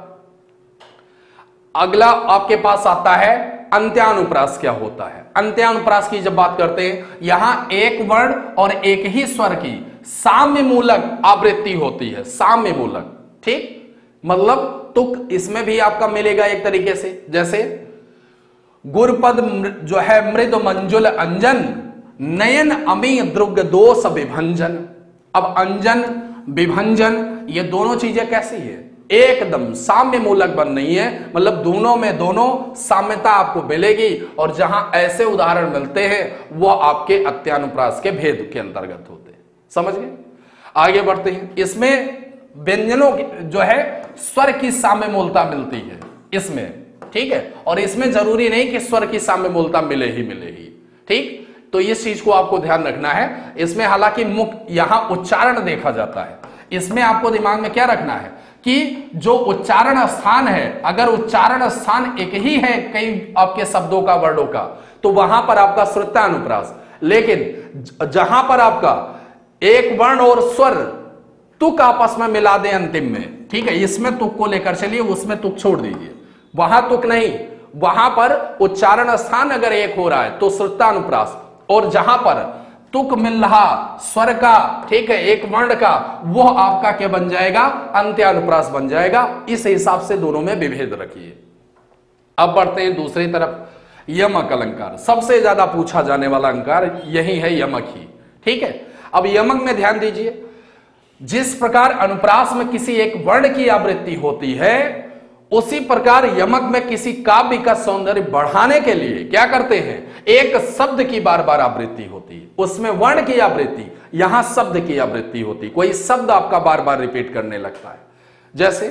A: अगला आपके पास आता है अंत्यानुप्रास क्या होता है। अंत्यानुप्रास की जब बात करते हैं, यहां एक वर्ण और एक ही स्वर की साम्य मूलक आवृत्ति होती है, साम्य मूलक। ठीक, मतलब तुक इसमें भी आपका मिलेगा एक तरीके से, जैसे गुरपद जो है मृद मंजुल अंजन, नयन अमी द्रुग दोष विभंजन। अब अंजन विभंजन ये दोनों चीजें कैसी है, एकदम साम्य मूलक बन रही है, मतलब दोनों में दोनों साम्यता आपको मिलेगी। और जहां ऐसे उदाहरण मिलते हैं वो आपके अंत्यानुप्रास के भेद के अंतर्गत होते हैं। समझ गए? आगे बढ़ते हैं। इसमें व्यंजनों जो है स्वर की साम्य मूलता मिलती है इसमें। ठीक है, और इसमें जरूरी नहीं कि स्वर की साम्य मूलता मिले ही मिले ही। ठीक, तो इस चीज को आपको ध्यान रखना है। इसमें हालांकि मुख यहां उच्चारण देखा जाता है, इसमें आपको दिमाग में क्या रखना है कि जो उच्चारण स्थान है, अगर उच्चारण स्थान एक ही है कई आपके शब्दों का वर्णों का, तो वहां पर आपका श्रुत्यानुप्रास। लेकिन जहां पर आपका एक वर्ण और स्वर तुक आपस में मिला दे अंतिम में, ठीक है, इसमें तुक को लेकर चलिए, उसमें तुक छोड़ दीजिए, वहां तुक नहीं, वहां पर उच्चारण स्थान अगर एक हो रहा है तो श्रुत्यानुप्रास, और जहां पर तुक मिल रहा स्वर का, ठीक है, एक वर्ण का, वो आपका क्या बन जाएगा, अंत्यानुप्रास बन जाएगा। इस हिसाब से दोनों में विभेद रखिए। अब बढ़ते हैं दूसरी तरफ, यमक अलंकार। सबसे ज्यादा पूछा जाने वाला अलंकार यही है, यमक ही। ठीक है, अब यमक में ध्यान दीजिए, जिस प्रकार अनुप्रास में किसी एक वर्ण की आवृत्ति होती है, उसी प्रकार यमक में किसी काव्य का सौंदर्य बढ़ाने के लिए क्या करते हैं, एक शब्द की बार बार आवृत्ति होती है, उसमें वर्ण की आवृत्ति, यहां शब्द की आवृत्ति होती, कोई शब्द आपका बार बार रिपीट करने लगता है। जैसे,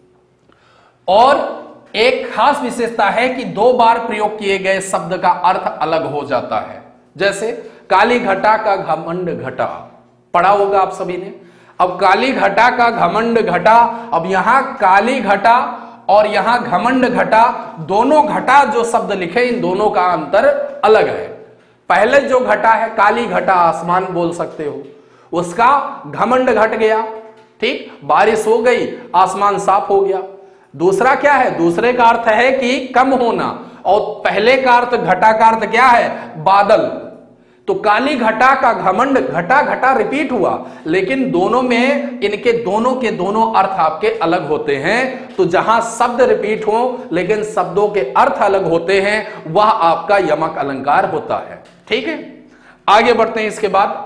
A: और एक खास विशेषता है कि दो बार प्रयोग किए गए शब्द का अर्थ अलग हो जाता है। जैसे काली घटा का घमंड घटा, पढ़ा होगा आप सभी ने। अब काली घटा का घमंड घटा, अब यहां काली घटा और यहां घमंड घटा, दोनों घटा जो शब्द लिखे, इन दोनों का अंतर अलग है। पहले जो घटा है, काली घटा आसमान बोल सकते हो, उसका घमंड घट गया, ठीक, बारिश हो गई, आसमान साफ हो गया। दूसरा क्या है, दूसरे का अर्थ है कि कम होना, और पहले का अर्थ, घटा का अर्थ क्या है, बादल। तो काली घटा का घमंड, घटा घटा रिपीट हुआ, लेकिन दोनों में, इनके दोनों के दोनों अर्थ आपके अलग होते हैं। तो जहां शब्द रिपीट हो लेकिन शब्दों के अर्थ अलग होते हैं, वह आपका यमक अलंकार होता है। ठीक है, आगे बढ़ते हैं। इसके बाद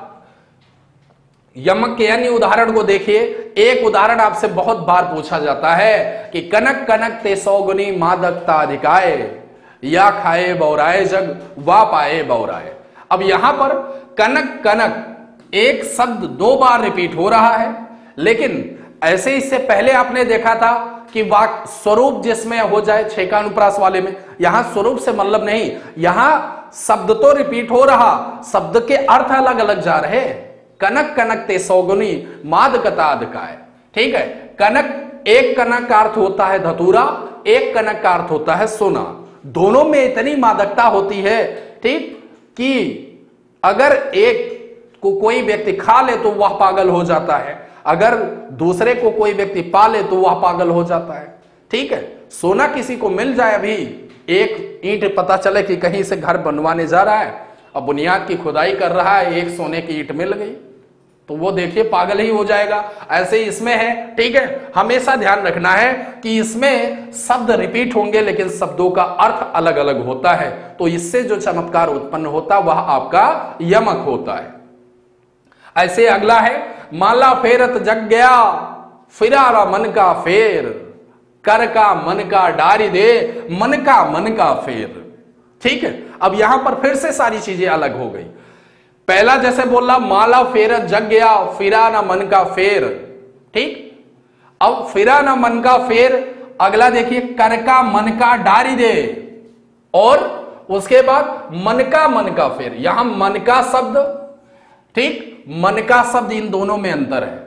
A: यमक के अन्य उदाहरण को देखिए। एक उदाहरण आपसे बहुत बार पूछा जाता है कि कनक कनक ते सौगुनी मादकता अधिकाए, या खाए बौराए जग वा पाए बौराए। अब यहां पर कनक कनक एक शब्द दो बार रिपीट हो रहा है, लेकिन ऐसे इससे पहले आपने देखा था कि वाक स्वरूप जिसमें हो जाए छेकानुप्रास वाले में, यहां स्वरूप से मतलब नहीं, यहां शब्द तो रिपीट हो रहा, शब्द के अर्थ अलग अलग जा रहे। कनक कनक ते सौगुनी मादकता अधिकाए, ठीक है, कनक, एक कनक का अर्थ होता है धतूरा, एक कनक का अर्थ होता है सोना। दोनों में इतनी मादकता होती है, ठीक, कि अगर एक को कोई व्यक्ति खा ले तो वह पागल हो जाता है, अगर दूसरे को कोई व्यक्ति पा ले तो वह पागल हो जाता है। ठीक है, सोना किसी को मिल जाए, अभी एक ईंट पता चले कि कहीं से घर बनवाने जा रहा है, अब बुनियाद की खुदाई कर रहा है, एक सोने की ईंट मिल गई, तो वो देखिए पागल ही हो जाएगा। ऐसे ही इसमें है। ठीक है, हमेशा ध्यान रखना है कि इसमें शब्द रिपीट होंगे लेकिन शब्दों का अर्थ अलग अलग होता है, तो इससे जो चमत्कार उत्पन्न होता वह आपका यमक होता है। ऐसे अगला है, माला फेरत जग गया फिरा रा मन का फेर, कर का मन का डारी दे मन का मन का फेर। ठीक है, अब यहां पर फिर से सारी चीजें अलग हो गई। पहला जैसे बोला माला फेरत जग गया फिरा ना मन का फेर, ठीक। अब फिरा ना मन का फेर, अगला देखिए कर का मन का डारी दे, और उसके बाद मन का मन का फेर। यहां मन का शब्द, ठीक, मन का शब्द, इन दोनों में अंतर है,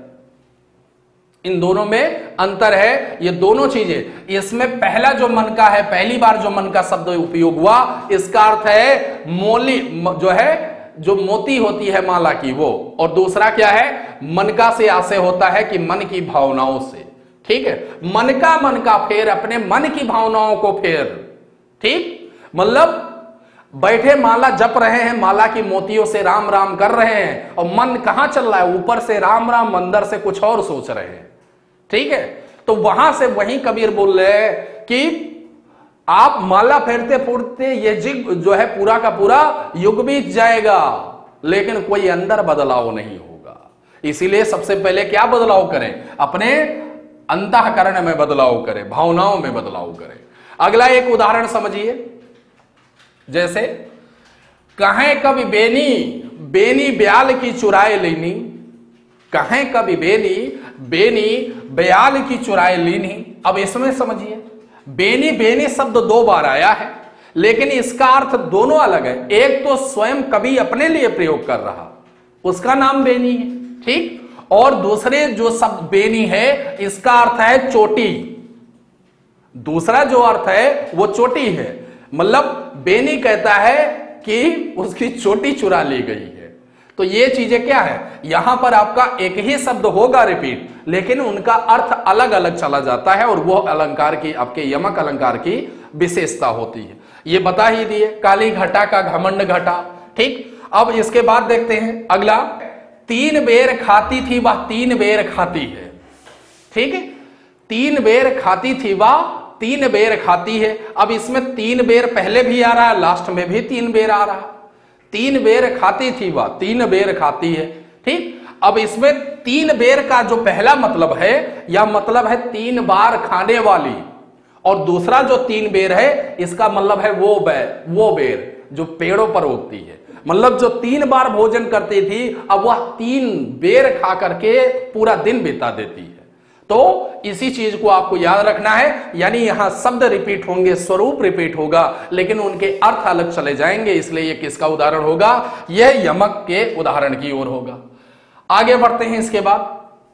A: इन दोनों में अंतर है। ये दोनों चीजें, इसमें पहला जो मन का है, पहली बार जो मन का शब्द उपयोग हुआ, इसका अर्थ है मोली, जो है जो मोती होती है माला की वो, और दूसरा क्या है, मन का से आशय होता है कि मन की भावनाओं से। ठीक है, मन का मन का फेर, अपने मन की भावनाओं को फेर। ठीक, मतलब बैठे माला जप रहे हैं, माला की मोतियों से राम राम कर रहे हैं, और मन कहां चल रहा है, ऊपर से राम राम, अंदर से कुछ और सोच रहे हैं। ठीक है, तो वहां से वही कबीर बोल रहे हैं कि आप माला फेरते फूटते ये जिग जो है पूरा का पूरा युग बीत जाएगा, लेकिन कोई अंदर बदलाव नहीं होगा। इसीलिए सबसे पहले क्या बदलाव करें, अपने अंतःकरण में बदलाव करें, भावनाओं में बदलाव करें। अगला एक उदाहरण समझिए, जैसे कहें कभी बेनी बेनी ब्याल की चुराए लेनी, कहें कभी बेनी बेनी ब्याल की चुराए लेनी। अब इसमें समझिए, बेनी बेनी शब्द दो बार आया है, लेकिन इसका अर्थ दोनों अलग है। एक तो स्वयं कवि अपने लिए प्रयोग कर रहा, उसका नाम बेनी है, ठीक, और दूसरे जो शब्द बेनी है, इसका अर्थ है चोटी। दूसरा जो अर्थ है वो चोटी है, मतलब बेनी कहता है कि उसकी चोटी चुरा ली गई है। तो ये चीजें क्या है, यहां पर आपका एक ही शब्द होगा रिपीट, लेकिन उनका अर्थ अलग अलग चला जाता है, और वो अलंकार की, आपके यमक अलंकार की विशेषता होती है। ये बता ही दिए, काली घटा का घमंड घटा। ठीक, अब इसके बाद देखते हैं अगला, तीन बेर खाती थी वह तीन बेर खाती है। ठीक है, तीन बेर खाती थी वह तीन बेर खाती है। अब इसमें तीन बेर पहले भी आ रहा है, लास्ट में भी तीन बेर आ रहा है। तीन बेर खाती थी वह तीन बेर खाती है। ठीक, अब इसमें तीन बेर का जो पहला मतलब है, यह मतलब है तीन बार खाने वाली, और दूसरा जो तीन बेर है, इसका मतलब है वो बेर वो बेर जो पेड़ों पर उगती है। मतलब जो तीन बार भोजन करती थी, अब वह तीन बेर खा करके पूरा दिन बिता देती है। तो इसी चीज को आपको याद रखना है, यानी यहां शब्द रिपीट होंगे, स्वरूप रिपीट होगा, लेकिन उनके अर्थ अलग चले जाएंगे। इसलिए यह किसका उदाहरण होगा, यह यमक के उदाहरण की ओर होगा। आगे बढ़ते हैं। इसके बाद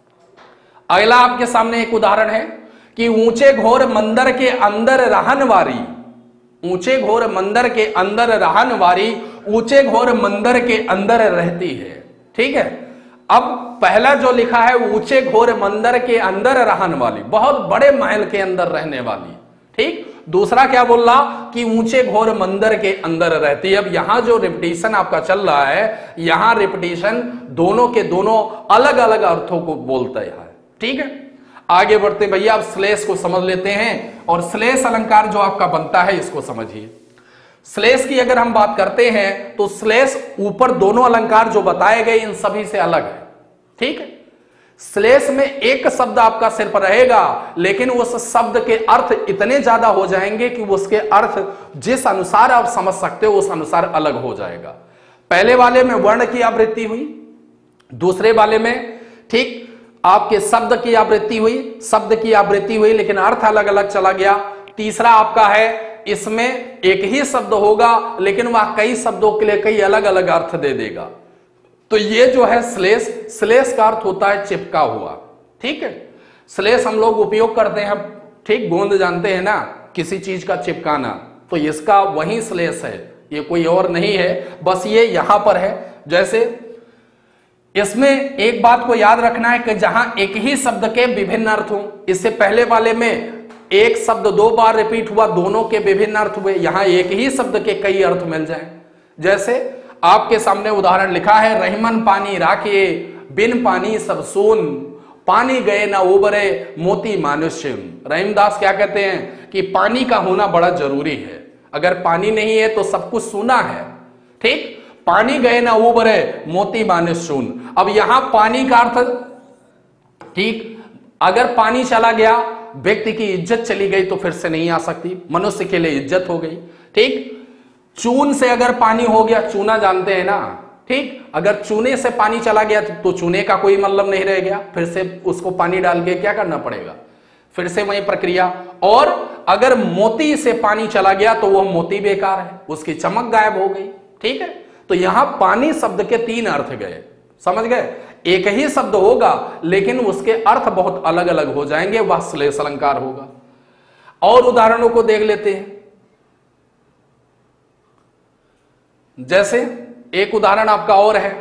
A: अगला आपके सामने एक उदाहरण है कि ऊंचे घोर मंदिर के अंदर रहन वारी, ऊंचे घोर मंदिर के अंदर रहन वारी, ऊंचे घोर मंदिर के अंदर रहती है। ठीक है, अब पहला जो लिखा है, ऊंचे घोर मंदिर के अंदर रहन वाली, बहुत बड़े महल के अंदर रहने वाली। ठीक, दूसरा क्या बोल रहा कि ऊंचे घोर मंदिर के अंदर रहती है। अब यहां जो रिपीटिशन आपका चल रहा है, यहां रिपीटिशन दोनों के दोनों अलग अलग अर्थों को बोलता है। ठीक है, आगे बढ़ते भैया, अब श्लेष को समझ लेते हैं, और श्लेष अलंकार जो आपका बनता है इसको समझिए। श्लेष की अगर हम बात करते हैं तो श्लेष ऊपर दोनों अलंकार जो बताए गए इन सभी से अलग है। ठीक है, श्लेष में एक शब्द आपका सिर्फ रहेगा, लेकिन उस शब्द के अर्थ इतने ज्यादा हो जाएंगे कि उसके अर्थ जिस अनुसार आप समझ सकते हो उस अनुसार अलग हो जाएगा। पहले वाले में वर्ण की आवृत्ति हुई, दूसरे वाले में ठीक आपके शब्द की आवृत्ति हुई, शब्द की आवृत्ति हुई, लेकिन अर्थ अलग अलग चला गया। तीसरा आपका है, इसमें एक ही शब्द होगा, लेकिन वह कई शब्दों के लिए कई अलग अलग अर्थ दे देगा। तो ये जो है श्लेष, श्लेष का अर्थ होता है चिपका हुआ। ठीक है, श्लेष हम लोग उपयोग करते हैं, ठीक, गोंद जानते हैं ना, किसी चीज का चिपकाना, तो इसका वही श्लेष है, ये कोई और नहीं है, बस ये यहां पर है। जैसे इसमें एक बात को याद रखना है कि जहां एक ही शब्द के विभिन्न अर्थ हों, इससे पहले वाले में एक शब्द दो बार रिपीट हुआ, दोनों के विभिन्न अर्थ हुए, यहां एक ही शब्द के कई अर्थ मिल जाएं। जैसे आपके सामने उदाहरण लिखा है, रहीमन पानी राखे बिन पानी सब सोन, पानी गए ना उबरे मोती मानुष्य। रहीमदास क्या कहते हैं कि पानी का होना बड़ा जरूरी है, अगर पानी नहीं है तो सब कुछ सूना है। ठीक, पानी गए ना उबरे मोती माने शून। अब यहां पानी का अर्थ, ठीक, अगर पानी चला गया व्यक्ति की इज्जत चली गई तो फिर से नहीं आ सकती, मनुष्य के लिए इज्जत हो गई। ठीक, चून से अगर पानी हो गया, चूना जानते हैं ना, ठीक, अगर चूने से पानी चला गया तो चूने का कोई मतलब नहीं रह गया, फिर से उसको पानी डाल के क्या करना पड़ेगा, फिर से वही प्रक्रिया। और अगर मोती से पानी चला गया तो वह मोती बेकार है, उसकी चमक गायब हो गई। ठीक है, तो यहां पानी शब्द के तीन अर्थ गए, समझ गए। एक ही शब्द होगा लेकिन उसके अर्थ बहुत अलग अलग हो जाएंगे, वह श्लेष अलंकार होगा। और उदाहरणों को देख लेते हैं। जैसे एक उदाहरण आपका और है,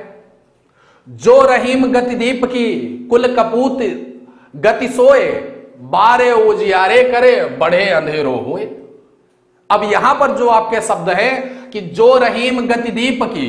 A: जो रहीम गतिदीप की कुल कपूत गति सोए, बारे उजियारे करे बढ़े अंधेरो होए। अब यहां पर जो आपके शब्द है कि जो रहीम गतिदीप की,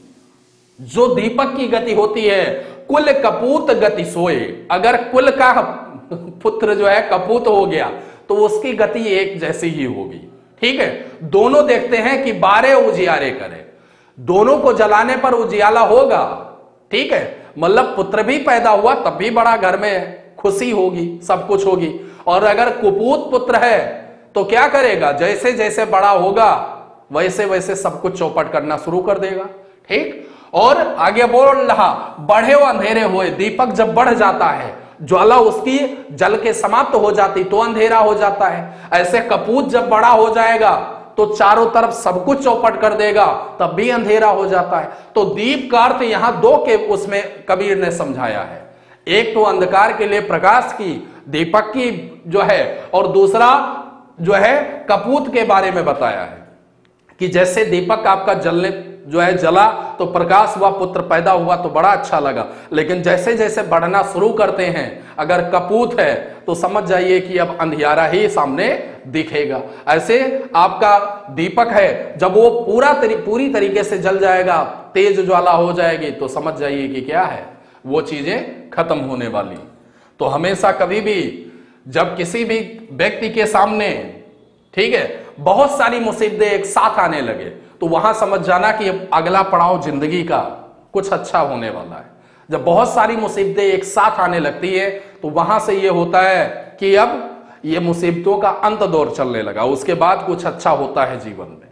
A: जो दीपक की गति होती है, कुल कपूत गति सोए, अगर कुल का पुत्र जो है कपूत हो गया तो उसकी गति एक जैसी ही होगी। ठीक है, दोनों देखते हैं कि बारे उजियारे करे, दोनों को जलाने पर उजियाला होगा। ठीक है, मतलब पुत्र भी पैदा हुआ तब भी बड़ा घर में खुशी होगी, सब कुछ होगी। और अगर कुपूत पुत्र है तो क्या करेगा, जैसे जैसे बड़ा होगा वैसे वैसे सब कुछ चौपट करना शुरू कर देगा। ठीक, और आगे बोल रहा, बढ़े वो अंधेरे हुए, दीपक जब बढ़ जाता है, ज्वाला उसकी जल के समाप्त हो जाती तो अंधेरा हो जाता है। ऐसे कपूत जब बड़ा हो जाएगा तो चारों तरफ सब कुछ चौपट कर देगा, तब भी अंधेरा हो जाता है। तो दीप का अर्थ यहां दो के उसमें कबीर ने समझाया है, एक तो अंधकार के लिए प्रकाश की, दीपक की जो है, और दूसरा जो है कपूत के बारे में बताया है कि जैसे दीपक आपका जलने जो है जला तो प्रकाश हुआ, पुत्र पैदा हुआ तो बड़ा अच्छा लगा, लेकिन जैसे जैसे बढ़ना शुरू करते हैं अगर कपूत है तो समझ जाइए कि अब अंधियारा ही सामने दिखेगा। ऐसे आपका दीपक है, जब वो पूरा तरी, पूरी तरीके से जल जाएगा, तेज ज्वाला हो जाएगी, तो समझ जाइए कि क्या है, वो चीजें खत्म होने वाली। तो हमेशा कभी भी जब किसी भी व्यक्ति के सामने, ठीक है, बहुत सारी मुसीबतें एक साथ आने लगे तो वहां समझ जाना कि अब अगला पड़ाव जिंदगी का कुछ अच्छा होने वाला है। जब बहुत सारी मुसीबतें एक साथ आने लगती है तो वहां से ये होता है कि अब ये मुसीबतों का अंत दौर चलने लगा, उसके बाद कुछ अच्छा होता है जीवन में।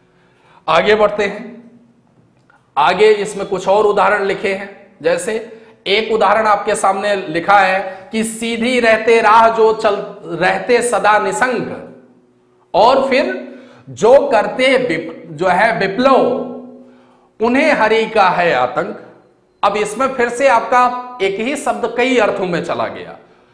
A: आगे बढ़ते हैं। आगे इसमें कुछ और उदाहरण लिखे हैं। जैसे एक उदाहरण आपके सामने लिखा है कि सीधी रहते राह जो चल रहते सदा निसंग, और फिर जो करते जो है विप्लव उन्हें हरि का है आतंक। अब इसमें फिर से आपका एक ही शब्द कई अर्थों में चला गया।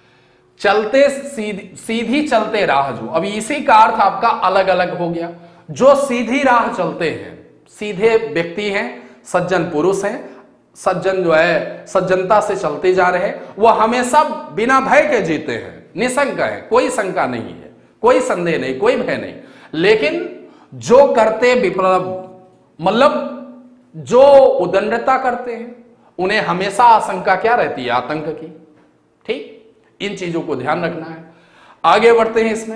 A: चलते सीधी, सीधी चलते राह जो, अब इसी का अर्थ आपका अलग अलग हो गया। जो सीधी राह चलते हैं, सीधे व्यक्ति हैं, सज्जन पुरुष हैं, सज्जन जो है सज्जनता से चलते जा रहे हैं, वह हमेशा बिना भय के जीते हैं, निशंक है, कोई शंका नहीं है, कोई संदेह नहीं, कोई भय नहीं। लेकिन जो करते विप्लव, मतलब जो उदंडता करते हैं, उन्हें हमेशा आशंका क्या रहती है, आतंक की। ठीक, इन चीजों को ध्यान रखना है। आगे बढ़ते हैं इसमें।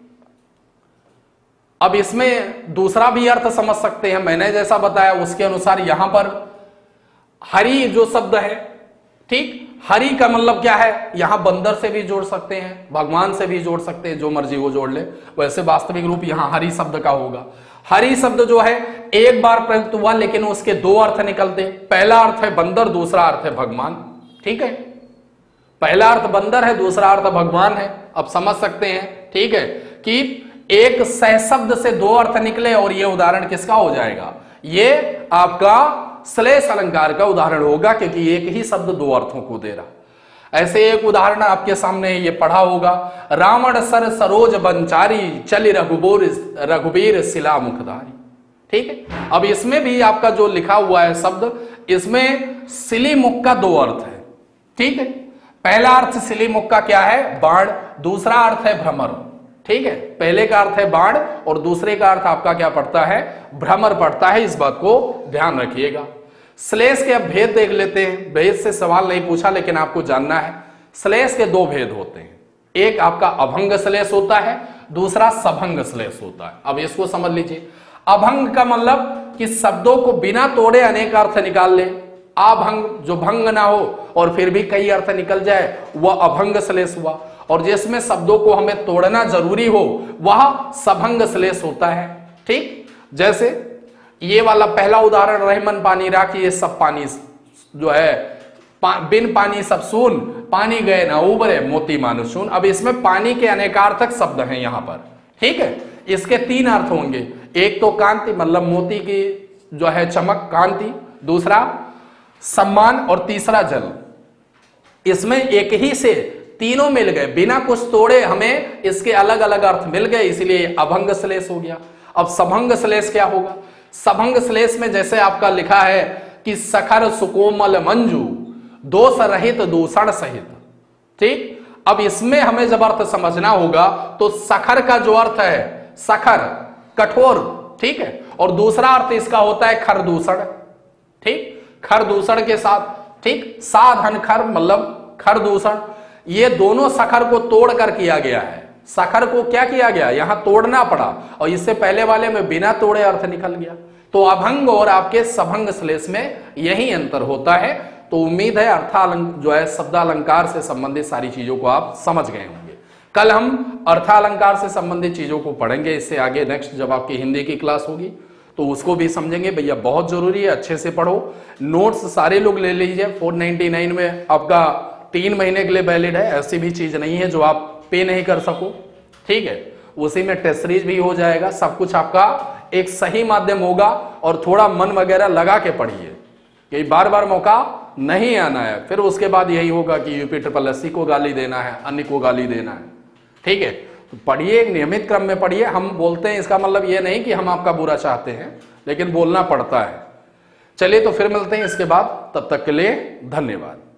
A: अब इसमें दूसरा भी अर्थ समझ सकते हैं, मैंने जैसा बताया उसके अनुसार यहां पर हरि जो शब्द है, ठीक, हरि का मतलब क्या है, यहां बंदर से भी जोड़ सकते हैं, भगवान से भी जोड़ सकते हैं, जो मर्जी वो जोड़ ले। वैसे वास्तविक रूप यहां हरि शब्द का होगा। हरि शब्द जो है एक बार प्रयुक्त हुआ लेकिन उसके दो अर्थ निकलते। पहला अर्थ है बंदर, दूसरा अर्थ है भगवान। ठीक है, पहला अर्थ बंदर है, दूसरा अर्थ भगवान है। अब समझ सकते हैं, ठीक है, कि एक सहशब्द से दो अर्थ निकले, और यह उदाहरण किसका हो जाएगा, ये आपका श्लेष अलंकार का उदाहरण होगा, क्योंकि एक ही शब्द दो अर्थों को दे रहा। ऐसे एक उदाहरण आपके सामने ये पढ़ा होगा, रावण सर सरोज बनचारी चली रघुबोर रघुबीर शिला मुखधारी। ठीक है, अब इसमें भी आपका जो लिखा हुआ है शब्द, इसमें सिली मुख का दो अर्थ है। ठीक है, पहला अर्थ सिली मुख का क्या है, बाण, दूसरा अर्थ है भ्रमर। ठीक है, पहले का अर्थ है बाण और दूसरे का अर्थ आपका क्या पड़ता है, भ्रमर पड़ता है। इस बात को ध्यान रखिएगा। श्लेष के अब भेद देख लेते हैं। भेद से सवाल नहीं पूछा लेकिन आपको जानना है। श्लेष के दो भेद होते हैं, एक आपका अभंग श्लेष होता है, दूसरा सभंग श्लेष होता है। अब इसको समझ लीजिए। अभंग का मतलब कि शब्दों को बिना तोड़े अनेक अर्थ निकाल ले, अभंग जो भंग ना हो और फिर भी कई अर्थ निकल जाए वह अभंग श्लेष हुआ, और जिसमें शब्दों को हमें तोड़ना जरूरी हो वह सभंग श्लेष होता है। ठीक, जैसे ये वाला पहला उदाहरण रहमन पानी राखी, ये सब पानी जो है पा, बिन पानी सब सून, पानी गए ना उबरे मोती मानो शून। अब इसमें पानी के अनेकार्थक शब्द हैं यहां पर। ठीक है, इसके तीन अर्थ होंगे, एक तो कांति मतलब मोती की जो है चमक कांति, दूसरा सम्मान और तीसरा जल। इसमें एक ही से तीनों मिल गए, बिना कुछ तोड़े हमें इसके अलग अलग अर्थ मिल गए, इसलिए अभंग श्लेष हो गया। अब सभंग श्लेष क्या होगा? सभंग श्लेष में जैसे आपका लिखा है कि सखर सुकोमल मंजू दोष रहित दूषण सहित। ठीक, अब इसमें हमें जब अर्थ समझना होगा तो सखर का जो अर्थ है सखर कठोर, ठीक है, और दूसरा अर्थ इसका होता है खरदूषण। ठीक, खरदूषण के साथ, ठीक, साधन खर मतलब खरदूषण, ये दोनों सखर को तोड़कर किया गया है। सखर को क्या किया गया, यहां तोड़ना पड़ा, और इससे पहले वाले में बिना तोड़े अर्थ निकल गया। तो अभंग और आपके सभंग श्लेष में यही अंतर होता है। तो उम्मीद है अर्थालंकार जो है शब्दालंकार से संबंधित सारी चीजों को आप समझ गए होंगे। कल हम अर्थालंकार से संबंधित चीजों को पढ़ेंगे, इससे आगे नेक्स्ट जब आपकी हिंदी की क्लास होगी तो उसको भी समझेंगे। भैया बहुत जरूरी है, अच्छे से पढ़ो, नोट्स सारे लोग ले लीजिए। फोर नाइनटी नाइन में आपका तीन महीने के लिए वैलिड है, ऐसी भी चीज नहीं है जो आप पे नहीं कर सको। ठीक है, उसी में टेस्ट सीरीज भी हो जाएगा, सब कुछ आपका एक सही माध्यम होगा, और थोड़ा मन वगैरह लगा के पढ़िए, कि बार बार मौका नहीं आना है, फिर उसके बाद यही होगा कि यूपी ट्रिपल एस सी को गाली देना है, अन्य को गाली देना है। ठीक है, तो पढ़िए, एक नियमित क्रम में पढ़िए। हम बोलते हैं इसका मतलब ये नहीं कि हम आपका बुरा चाहते हैं, लेकिन बोलना पड़ता है। चलिए तो फिर मिलते हैं इसके बाद, तब तक के लिए धन्यवाद।